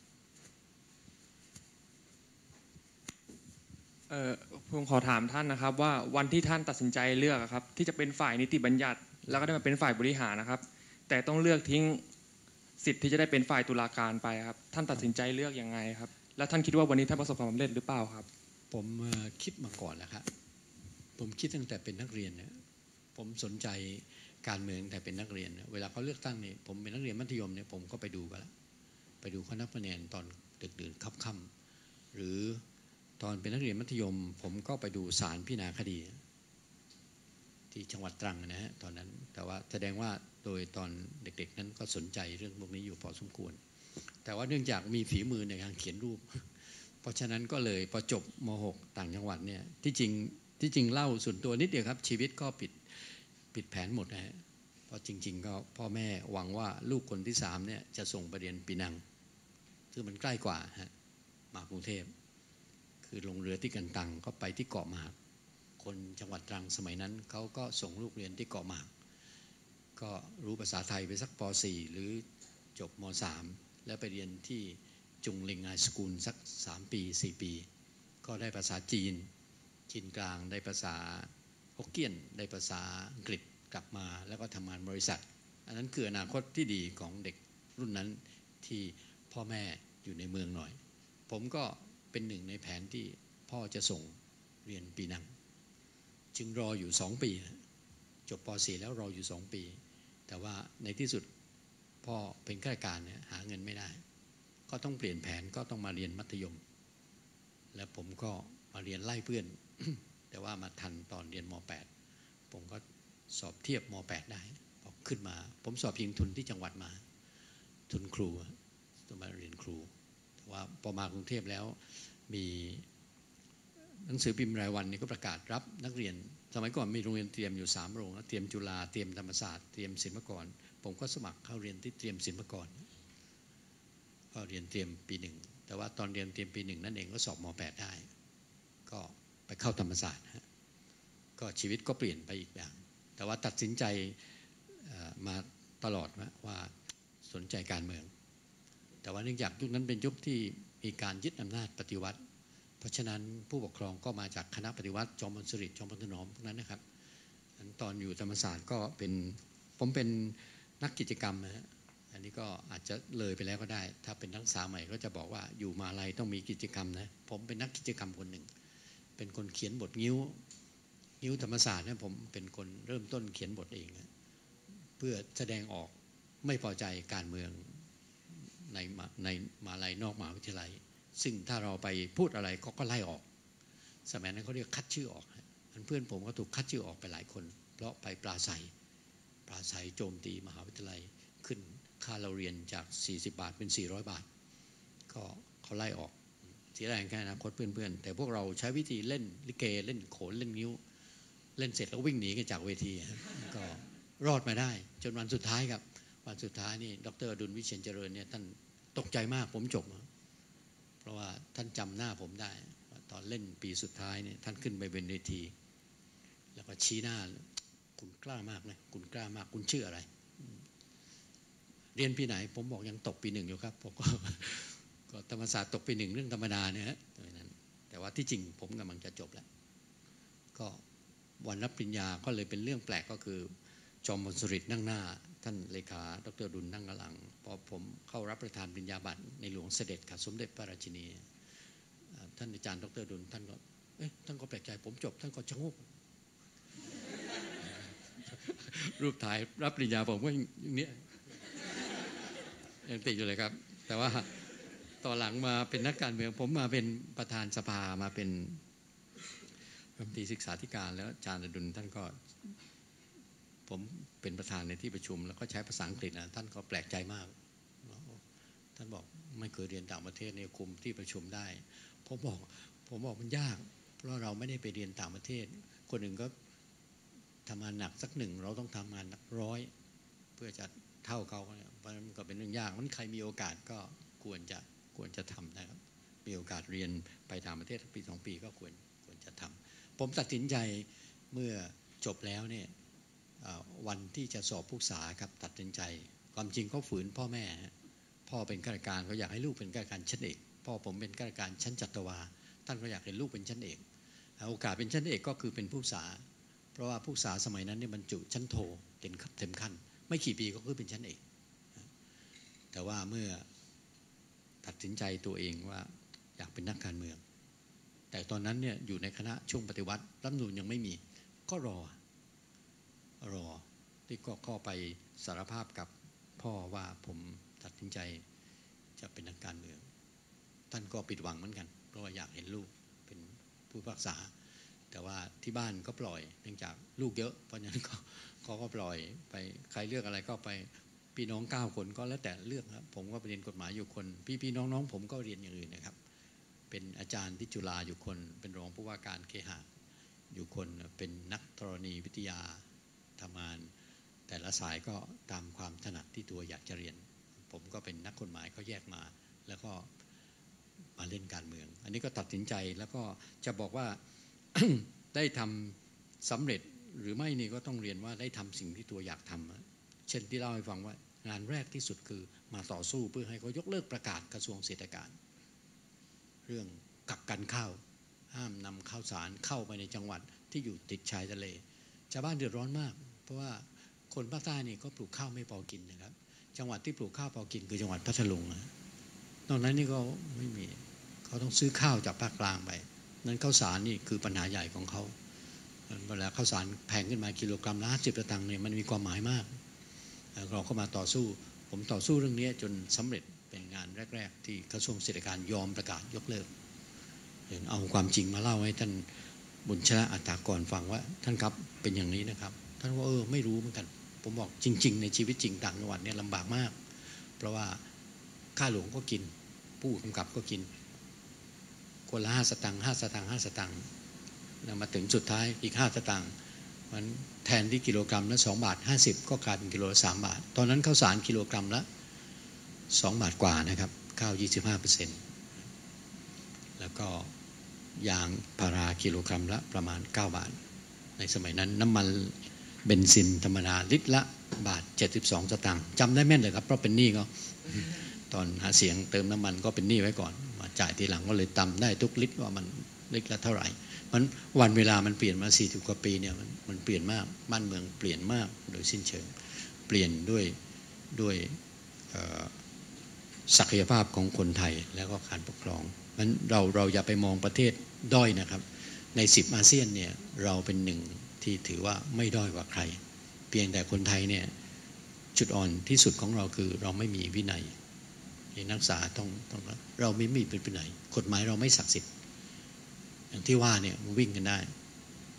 ผมขอถามท่านนะครับว่าวันที่ท่านตัดสินใจเลือกครับที่จะเป็นฝ่ายนิติบัญญัติแล้วก็ได้มาเป็นฝ่ายบริหารนะครับแต่ต้องเลือกทิ้งสิทธิ์ที่จะได้เป็นฝ่ายตุลาการไปครับท่านตัดสินใจเลือกยังไงครับแล้วท่านคิดว่าวันนี้ท่านประสบความสำเร็จหรือเปล่าครับผมคิดมาก่อนแล้วครับผมคิดตั้งแต่เป็นนักเรียนเนี่ยผมสนใจการเมืองแต่เป็นนักเรียนเวลาเขาเลือกตั้งเนี่ยผมเป็นนักเรียนมัธยมเนี่ยผมก็ไปดูกันแล้วไปดูเขานับคะแนนตอนดึกดื่นค่ำๆหรือตอนเป็นนักเรียนมัธยมผมก็ไปดูศาลพิจารณาคดีที่จังหวัดตรังนะฮะตอนนั้นแต่ว่าแสดงว่าโดยตอนเด็กๆนั้นก็สนใจเรื่องพวกนี้อยู่พอสมควรแต่ว่าเนื่องจากมีฝีมือในการเขียนรูปเพราะฉะนั้นก็เลยพอจบม.6 ต่างจังหวัดเนี่ยที่จริงเล่าส่วนตัวนิดเดียวครับชีวิตก็ปิดแผนหมดนะฮะเพราะจริงๆก็พ่อแม่หวังว่าลูกคนที่3เนี่ยจะส่งไปเรียนปีนังซึ่งมันใกล้กว่าฮะมากรุงเทพคือลงเรือที่กันตังก็ไปที่เกาะหมากคนจังหวัดตรังสมัยนั้นเขาก็ส่งลูกเรียนที่เกาะหมากก็รู้ภาษาไทยไปสักป .4 หรือจบม.3 แล้วไปเรียนที่จุงเล็งไฮสคูลสัก3 ปี 4 ปีก็ได้ภาษาจีนกลางได้ภาษาฮกเกี้ยนได้ภาษาอังกฤษกลับมาแล้วก็ทำงานบริษัทอันนั้นคืออนาคตที่ดีของเด็กรุ่นนั้นที่พ่อแม่อยู่ในเมืองหน่อยผมก็เป็นหนึ่งในแผนที่พ่อจะส่งเรียนปีนังจึงรออยู่2 ปีจบป .4 แล้วรออยู่2 ปีแต่ว่าในที่สุดพ่อเป็นข้าราชการเนี่ยหาเงินไม่ได้ก็ต้องเปลี่ยนแผนก็ต้องมาเรียนมัธยมและผมก็มาเรียนไล่เพื่อน แต่ว่ามาทันตอนเรียนม.8 ผมก็สอบเทียบม.8 ได้พอขึ้นมาผมสอบยิงทุนที่จังหวัดมาทุนครูต้องมาเรียนครูแต่ว่าพอมากรุงเทพแล้วมีหนังสือพิมพ์รายวันนี่ก็ประกาศรับนักเรียนสมัยก่อนมีโรงเรียนเตรียมอยู่3 โรงเตรียมจุฬาเตรียมธรรมศาสตร์เตรียมศิลปากรผมก็สมัครเข้าเรียนที่เตรียมศิลปากรก็เรียนเตรียมปี 1แต่ว่าตอนเรียนเตรียมปี 1นั่นเองก็สอบม.8 ได้ก็ไปเข้าธรรมศาสตร์ก็ชีวิตก็เปลี่ยนไปอีกอย่างแต่ว่าตัดสินใจมาตลอดว่าสนใจการเมืองแต่ว่าเนื่องจากยุคนั้นเป็นยุคที่มีการยึดอำนาจปฏิวัติเพราะฉะนั้นผู้ปกครองก็มาจากคณะปฏิวัติจอมพลสฤษดิ์จอมพลถนอมพวกนั้นนะครับตอนอยู่ธรรมศาสตร์ก็ผมเป็นนักกิจกรรมนะฮะอันนี้ก็อาจจะเลยไปแล้วก็ได้ถ้าเป็นนักศึกษาใหม่ก็จะบอกว่าอยู่มหาลัยต้องมีกิจกรรมนะผมเป็นนักกิจกรรมคนหนึ่งเป็นคนเขียนบทงิ้วธรรมศาสตร์เนี่ยผมเป็นคนเริ่มต้นเขียนบทเองเพื่อแสดงออกไม่พอใจการเมืองในมหาลัยนอกมหาวิทยาลัยซึ่งถ้าเราไปพูดอะไรก็ไล่ออกสมัยนั้นเขาเรียกคัดชื่อออกเพื่อนผมก็ถูกคัดชื่อออกไปหลายคนเพราะไปปราศัยโจมตีมหาวิทยาลัยขึ้นค่าเราเรียนจาก40 บาทเป็น400 บาทก็เขาไล่ออกเสียแรงแค่อนาคตเพื่อนๆแต่พวกเราใช้วิธีเล่นลิเกเล่นโขนเล่นนิ้วเล่นเสร็จแล้ววิ่งหนีกันจากเวทีก็รอดมาได้จนวันสุดท้ายครับวันสุดท้ายนี่ดร.อดุลวิเชียรเจริญเนี่ยท่านตกใจมากผมจบเพราะว่าท่านจำหน้าผมได้ตอนเล่นปีสุดท้ายเนี่ยท่านขึ้นไปบนเวทีแล้วก็ชี้หน้าคุณกล้ามากนะคุณกล้ามากคุณชื่ออะไรเรียนปีไหนผมบอกยังตกปี 1อยู่ครับผมก็ธรรมศาสตร์ตกปี 1เรื่องธรรมดาเนี่ยฮะแต่ว่าที่จริงผมกำลังจะจบแล้วก็วันรับปริญญาก็เลยเป็นเรื่องแปลกก็คือจอมพลสฤษดิ์นั่งหน้าท่านเลขาดร.ดุลนั่งหลังพอผมเข้ารับประทานปริญญาบัตรในหลวงเสด็จกับสมเด็จพระราชินีท่านอาจารย์ดร.ดุลท่านก็แปลกใจผมจบท่านก็ชะโงกรูปถ่ายรับปริญญาผมก็อย่างนี้ยังติดอยู่เลยครับแต่ว่าต่อหลังมาเป็นนักการเมืองผมมาเป็นประธานสภามาเป็นรัฐมนตรีศึกษาธิการแล้วอาจารย์อดุลท่านก็ผมเป็นประธานในที่ประชุมแล้วก็ใช้ภาษาอังกฤษนะท่านก็แปลกใจมากท่านบอกไม่เคยเรียนต่างประเทศในคุมที่ประชุมได้ผมบอกมันยากเพราะเราไม่ได้ไปเรียนต่างประเทศคนหนึ่งก็ทำงานหนักสักหนึ่งเราต้องทำงานหนัก100เพื่อจะเท่าเขาเพราะฉะนั้นก็เป็นเรื่องยากมันใครมีโอกาสก็ควรจะทำนะครับมีโอกาสเรียนไปต่างประเทศปี2 ปีก็ควรจะทำผมตัดสินใจเมื่อจบแล้วเนี่ยวันที่จะสอบผู้ศึกษาครับตัดสินใจความจริงเขาฝืนพ่อแม่พ่อเป็นข้าราชการเขาอยากให้ลูกเป็นข้าราชการชั้นเอกพ่อผมเป็นข้าราชการชั้นจัตุวาท่านก็อยากเห็นลูกเป็นชั้นเอกโอกาสเป็นชั้นเอกก็คือเป็นผู้ศึกษาเพราะว่าผู้ศึกษาสมัยนั้นเนี่ยบรรจุชั้นโทเต็มขั้นไม่กี่ปีก็คือเป็นชั้นเอกแต่ว่าเมื่อตัดสินใจตัวเองว่าอยากเป็นนักการเมืองแต่ตอนนั้นเนี่ยอยู่ในคณะช่วงปฏิวัติรัฐธรรมนูญยังไม่มีก็รอที่ก็เข้าไปสารภาพกับพ่อว่าผมตัดสินใจจะเป็นนักการเมืองท่านก็ผิดหวังเหมือนกันเพราะว่าอยากเห็นลูกเป็นผู้พิพากษาแต่ว่าที่บ้านก็ปล่อยเนื่องจากลูกเยอะเพราะฉะนั้นเขาก็ปล่อยไปใครเลือกอะไรก็ไปพี่น้อง9 คนก็แล้วแต่เลือกครับผมก็ไปเรียนกฎหมายอยู่คนพี่น้องผมก็เรียนอย่างอื่นนะครับเป็นอาจารย์ที่จุฬาอยู่คนเป็นรองผู้ว่าการเคหะอยู่คนเป็นนักธรณีวิทยาทำงานแต่ละสายก็ตามความถนัดที่ตัวอยากจะเรียนผมก็เป็นนักกฎหมายก็แยกมาแล้วก็มาเล่นการเมืองอันนี้ก็ตัดสินใจแล้วก็จะบอกว่า ได้ทำสำเร็จหรือไม่นี่ก็ต้องเรียนว่าได้ทำสิ่งที่ตัวอยากทำเช่นที่เล่าให้ฟังว่างานแรกที่สุดคือมาต่อสู้เพื่อให้เขายกเลิกประกาศกระทรวงเศรษฐกิจเรื่องกักกันข้าวห้ามนำข้าวสารเข้าไปในจังหวัดที่อยู่ติดชายทะเลชาวบ้านเดือดร้อนมากเพราะว่าคนภาคใต้นี่ก็ปลูกข้าวไม่พอกินนะครับจังหวัดที่ปลูกข้าวพอกินคือจังหวัดพัทลุงนอกนั้นนี่ก็ไม่มีเขาต้องซื้อข้าวจากภาคกลางไปนั้นข้าวสารนี่คือปัญหาใหญ่ของเขาเวลาข้าวสารแพงขึ้นมากิโลกรัมละ50 สตางค์เนี่ยมันมีความหมายมากเราก็มาต่อสู้ผมต่อสู้เรื่องนี้จนสำเร็จเป็นงานแรกๆที่กระทรวงเศรษฐกิจยอมประกาศยกเลิกเอาความจริงมาเล่าให้ท่านบุญชนะอัฏฐากรฟังว่าท่านครับเป็นอย่างนี้นะครับท่านว่าไม่รู้เหมือนกันผมบอกจริงๆในชีวิตจริงต่างจังหวัดเนี่ยลำบากมากเพราะว่าข้าหลวงก็กินผู้กำกับก็กินคนละ5 สตางค์5 สตางค์5 สตางค์แล้วมาถึงสุดท้ายอีก5 สตางค์มันแทนที่กิโลกรัมละ2.50 บาทก็กลายเป็นกิโลละ3 บาทตอนนั้นข้าวสารกิโลกรัมละ2 บาทกว่านะครับข้าว 25% แล้วก็ยางพารากิโลกรัมละประมาณ9 บาทในสมัยนั้นน้ำมันเบนซินธรรมดาลิตรละ1.72 สตางค์จำได้แม่นเลยครับเพราะเป็นหนี้ก็ตอนหาเสียงเติมน้ำมันก็เป็นหนี้ไว้ก่อนมาจ่ายทีหลังก็เลยจำได้ทุกลิตรว่ามันลิตรละเท่าไหร่มันวันเวลามันเปลี่ยนมา40 กว่าปีเนี่ยมันเปลี่ยนมากบ้านเมืองเปลี่ยนมากโดยสิ้นเชิงเปลี่ยนด้วยศักยภาพของคนไทยแล้วก็การปกครองมันเราอย่าไปมองประเทศด้อยนะครับใน10 อาเซียนเนี่ยเราเป็นหนึ่งที่ถือว่าไม่ด้อยกว่าใครเพียงแต่คนไทยเนี่ยจุดอ่อนที่สุดของเราคือเราไม่มีวินัยนักศึกษาต้องเราไม่มีเป็นวินัยกฎหมายเราไม่ศักดิ์สิทธิ์อย่างที่ว่าเนี่ยวิ่งกันได้ค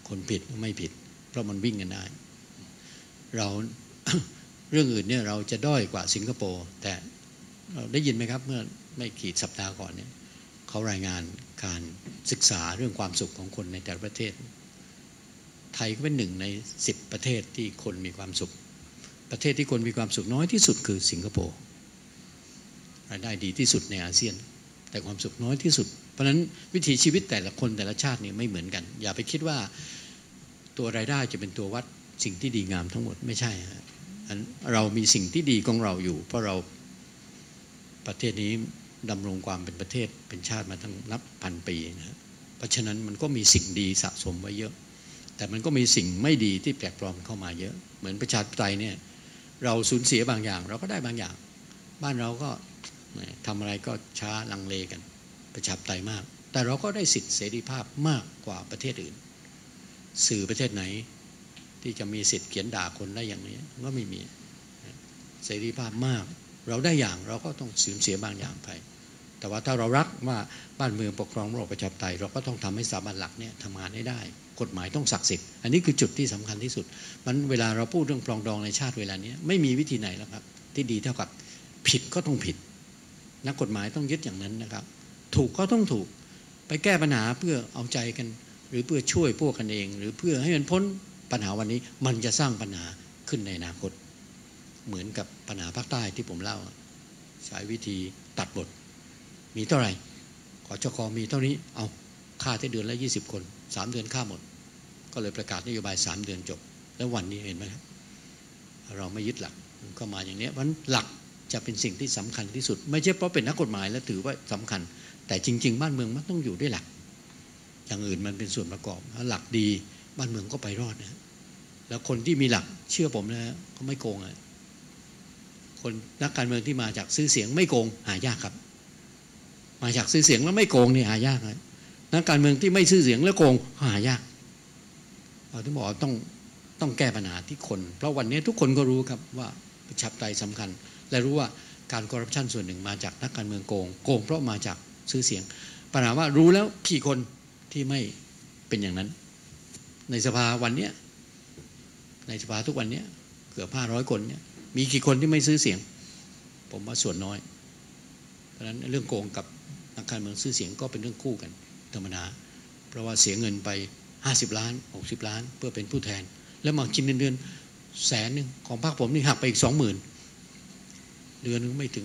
คนผิดไม่ผิดเพราะมันวิ่งกันได้เรา เรื่องอื่นเนี่ยเราจะด้อยกว่าสิงคโปร์แต่เราได้ยินไหมครับเมื่อไม่กี่สัปดาห์ก่อนเนี่ยเขารายงานการศึกษาเรื่องความสุขของคนในแต่ละประเทศไทยก็เป็นหนึ่งใน10ประเทศที่คนมีความสุขประเทศที่คนมีความสุขน้อยที่สุดคือสิงคโปร์รายได้ดีที่สุดในอาเซียนแต่ความสุขน้อยที่สุดเพราะฉะนั้นวิถีชีวิตแต่ละคนแต่ละชาตินี่ไม่เหมือนกันอย่าไปคิดว่าตัวรายได้จะเป็นตัววัดสิ่งที่ดีงามทั้งหมดไม่ใช่ฮะเรามีสิ่งที่ดีของเราอยู่เพราะเราประเทศนี้ดำรงความเป็นประเทศเป็นชาติมาตั้งนับพันปีนะเพราะฉะนั้นมันก็มีสิ่งดีสะสมไว้เยอะแต่มันก็มีสิ่งไม่ดีที่แปลกปลอมเข้ามาเยอะเหมือนประชาธิปไตยเนี่ยเราสูญเสียบางอย่างเราก็ได้บางอย่างบ้านเราก็ทำอะไรก็ช้าลังเลกันประชาธิปไตยมากแต่เราก็ได้สิทธิเสรีภาพมากกว่าประเทศอื่นสื่อประเทศไหนที่จะมีสิทธิ์เขียนด่าคนได้อย่างนี้ก็ไม่มีเสรีภาพมากเราได้อย่างเราก็ต้องสูญเสียบางอย่างไปแต่ว่าถ้าเรารักว่าบ้านเมืองปกครองระบอบประชาธิปไตยเราก็ต้องทำให้สถาบันหลักเนี่ยทำงานให้ได้กฎหมายต้องศักดิ์สิทธิ์อันนี้คือจุดที่สำคัญที่สุดมันเวลาเราพูดเรื่องปรองดองในชาติเวลานี้ไม่มีวิธีไหนแล้วครับที่ดีเท่ากับผิดก็ต้องผิดนักกฎหมายต้องยึดอย่างนั้นนะครับถูกก็ต้องถูกไปแก้ปัญหาเพื่อเอาใจกันหรือเพื่อช่วยพวกกันเองหรือเพื่อให้มันพ้นปัญหาวันนี้มันจะสร้างปัญหาขึ้นในอนาคตเหมือนกับปัญหาภาคใต้ที่ผมเล่าใช้วิธีตัดบทมีเท่าไหร่ขจก.มีเท่านี้เอาฆ่าที่เดือนละ20 คน3 เดือนฆ่าหมดก็เลยประกาศนโยบาย3 เดือนจบแล้ววันนี้เห็นไหมครับเราไม่ยึดหลักก็มาอย่างนี้เพราะหลักจะเป็นสิ่งที่สำคัญที่สุดไม่ใช่เพราะเป็นนักกฎหมายแล้วถือว่าสำคัญแต่จริงๆบ้านเมืองมันต้องอยู่ด้วยหลักอย่างอื่นมันเป็นส่วนประกอบถ้าหลักดีบ้านเมืองก็ไปรอดนะแล้วคนที่มีหลักเชื่อผมนะเขาไม่โกงอ่ะคนนักการเมืองที่มาจากซื้อเสียงไม่โกงหายากครับมาจากซื้อเสียงแล้วไม่โกงนี่หายากเลยนักการเมืองที่ไม่ซื้อเสียงแล้วโกงหายากเราถึงบอกต้องแก้ปัญหาที่คนเพราะวันนี้ทุกคนก็รู้ครับว่าประชาธิปไตยสำคัญและรู้ว่าการคอร์รัปชันส่วนหนึ่งมาจากนักการเมืองโกงเพราะมาจากซื้อเสียงปัญหาว่ารู้แล้วกี่คนที่ไม่เป็นอย่างนั้นในสภาวันนี้ในสภาทุกวันนี้เกือบ500 คนเนี่ยมีกี่คนที่ไม่ซื้อเสียงผมว่าส่วนน้อยเพราะฉะนั้นเรื่องโกงกับนักการเมืองซื้อเสียงก็เป็นเรื่องคู่กันธรรมดาเพราะว่าเสียเงินไป50 ล้าน60 ล้านเพื่อเป็นผู้แทนแล้วมากินเดือน100,000ของพรรคผมนี่หักไปอีก 20,000 เดือนนึงไม่ถึง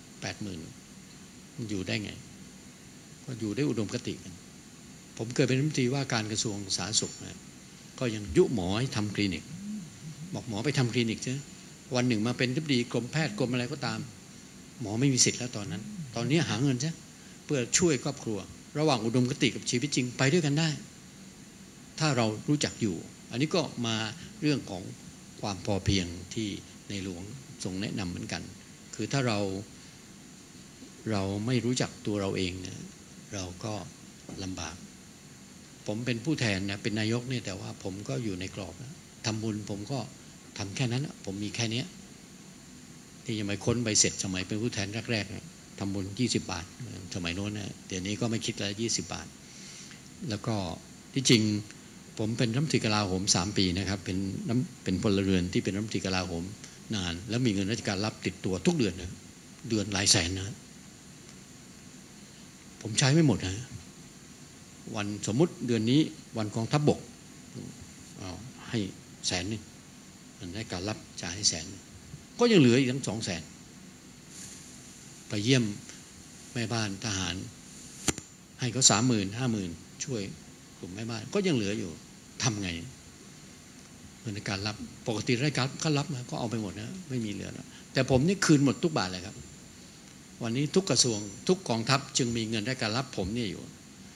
80,000 มันอยู่ได้ไงก็อยู่ได้อุดมคติกันผมเคยเป็นรัฐมนตรีว่าการกระทรวงสาธารณสุขนะก็ยังยุหมอให้ทำคลินิกบอกหมอไปทำคลินิกใช่วันหนึ่งมาเป็นอธิบดีกรมแพทย์กรมอะไรก็ตามหมอไม่มีสิทธิ์แล้วตอนนั้นตอนนี้หาเงินใช่เพื่อช่วยครอบครัวระหว่างอุดมคติกับชีวิตจริงไปด้วยกันได้ถ้าเรารู้จักอยู่อันนี้ก็มาเรื่องของความพอเพียงที่ในหลวงทรงแนะนำเหมือนกันคือถ้าเราไม่รู้จักตัวเราเองเนี่ยเราก็ลำบากผมเป็นผู้แทนนะเป็นนายกเนี่ยแต่ว่าผมก็อยู่ในกรอบนะทำบุญผมก็ทำแค่นั้นผมมีแค่นี้ที่จะมาค้นใบเสร็จสมัยเป็นผู้แทนแรกๆนะทำบุญ20 บาทสมัยโน้นนะเดี๋ยวนี้ก็ไม่คิดแล้ว20 บาทแล้วก็ที่จริงผมเป็นรัฐมนตรีกลาโหม3 ปีนะครับเป็นพลเรือนที่เป็นรัฐมนตรีกลาโหมนานแล้วมีเงินราชการรับติดตัวทุกเดือนนะเดือนหลายแสนนะผมใช้ไม่หมดนะวันสมมุติเดือนนี้วันกองทัพบกให้100,000มันได้การรับจ่ายให้100,000ก็ยังเหลืออีกทั้ง200,000ไปเยี่ยมแม่บ้านทหารให้เขา30,000 50,000ช่วยกลุ่มแม่บ้านก็ยังเหลืออยู่ทำไงเงินในการรับปกติรายการเขารับนะก็เอาไปหมดนะไม่มีเหลือแล้วแต่ผมนี่คืนหมดทุกบาทเลยครับวันนี้ทุกกระทรวงทุกกองทัพจึงมีเงินได้การรับผมนี่อยู่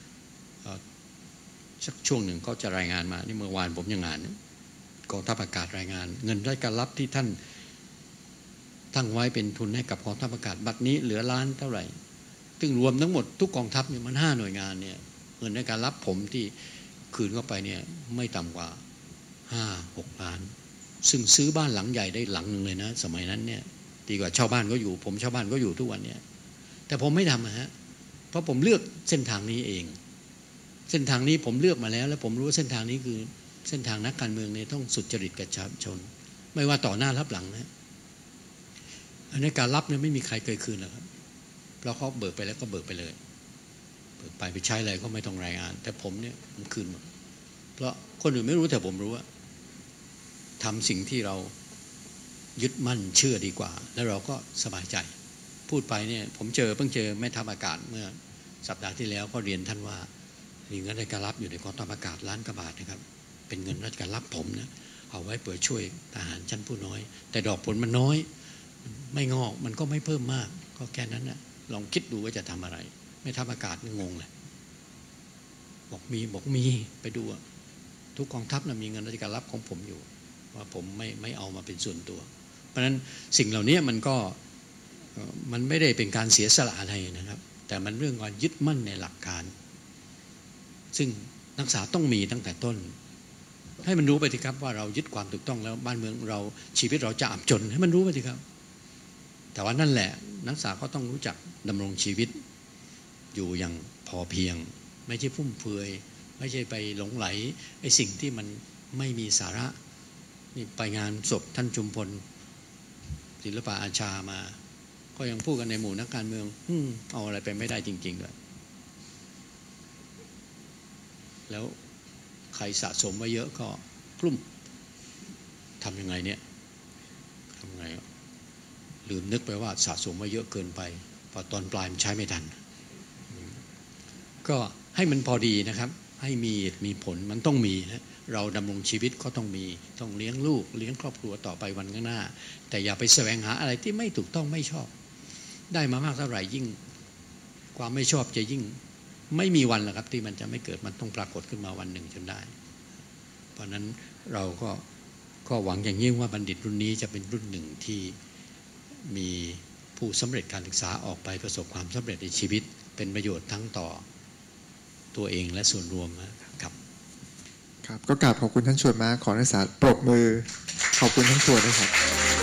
สักช่วงหนึ่งเขาจะรายงานมานี่เมื่อวานผมยังงานกองทัพอากาศรายงานเงินได้การรับที่ท่านตั้งไว้เป็นทุนให้กับกองทัพอากาศบัดนี้เหลือล้านเท่าไหร่ซึ่งรวมทั้งหมดทุกกองทัพเนี่ยมัน5 หน่วยงานเนี่ยเงินในการรับผมที่คืนเข้าไปเนี่ยไม่ต่ำกว่า 5-6 ล้านซึ่งซื้อบ้านหลังใหญ่ได้หลังนึงเลยนะสมัยนั้นเนี่ยดีกว่าชาวบ้านก็อยู่ผมชาวบ้านก็อยู่ทุกวันเนี่ยแต่ผมไม่ทำฮะเพราะผมเลือกเส้นทางนี้เองเส้นทางนี้ผมเลือกมาแล้วผมรู้ว่าเส้นทางนี้คือเส้นทางนักการเมืองเนี่ยต้องสุจริตกับประชาชนไม่ว่าต่อหน้ารับหลังนะอันนี้การรับเนี่ยไม่มีใครเคยคืนหรอกครับเพราะเขาเบิกไปแล้วก็เบิกไปเลยเบิกไปใช้อะไรก็ไม่ต้องรายงานแต่ผมเนี่ยผมคืนหมดเพราะคนอื่นไม่รู้แต่ผมรู้ว่าทำสิ่งที่เรายึดมั่นเชื่อดีกว่าแล้วเราก็สบายใจพูดไปเนี่ยผมเพิ่งเจอแม่ทัพอากาศเมื่อสัปดาห์ที่แล้วก็เรียนท่านว่ามีเงินราชการรับอยู่ในกองทัพอากาศล้านกว่าบาทนะครับเป็นเงินราชการรับผมนะเอาไว้เปิดช่วยทหารชั้นผู้น้อยแต่ดอกผลมันน้อยไม่งอกมันก็ไม่เพิ่มมากก็แค่นั้นนะลองคิดดูว่าจะทำอะไรแม่ทัพอากาศงงเลยบอกมีไปดูทุกกองทัพนะมีเงินราชการรับของผมอยู่ว่าผมไม่เอามาเป็นส่วนตัวเพราะฉะนั้นสิ่งเหล่านี้มันไม่ได้เป็นการเสียสละอะไรนะครับแต่มันเรื่องการยึดมั่นในหลักการซึ่งนักศึกษาต้องมีตั้งแต่ต้นให้มันรู้ไปสิครับว่าเรายึดความถูกต้องแล้วบ้านเมืองเราชีวิตเราจะอับจนให้มันรู้ไปสิครับแต่ว่านั่นแหละนักศึกษาก็ต้องรู้จักดำรงชีวิตอยู่อย่างพอเพียงไม่ใช่ฟุ่มเฟือยไม่ใช่ไปหลงไหลไอ้สิ่งที่มันไม่มีสาระนี่ไปงานศพท่านจุมพลศิลปะอาชามาก็ยังพูดกันในหมู่นักการเมืองเอาอะไรไปไม่ได้จริงๆด้วยแล้วใครสะสมไว้เยอะก็กลุ่มทำยังไงเนี่ยทำไงลืมนึกไปว่าสะสมไว้เยอะเกินไปพอตอนปลายมันใช้ไม่ทันก็ให้มันพอดีนะครับให้มีผลมันต้องมีนะเราดำรงชีวิตก็ต้องเลี้ยงลูกเลี้ยงครอบครัวต่อไปวันข้างหน้าแต่อย่าไปแสวงหาอะไรที่ไม่ถูกต้องไม่ชอบได้มามากเท่าไหร่ยิ่งความไม่ชอบจะยิ่งไม่มีวันหรอกครับที่มันจะไม่เกิดมันต้องปรากฏขึ้นมาวันหนึ่งจนได้เพราะนั้นเราก็หวังอย่างยิ่งว่าบัณฑิตรุ่นนี้จะเป็นรุ่นหนึ่งที่มีผู้สำเร็จการศึกษาออกไปประสบความสำเร็จในชีวิตเป็นประโยชน์ทั้งต่อตัวเองและส่วนรวมครับครับก็กราบขอบคุณท่านชวนมากขอนักศึกษาปรบมือขอบคุณท่านชวนด้วยครับ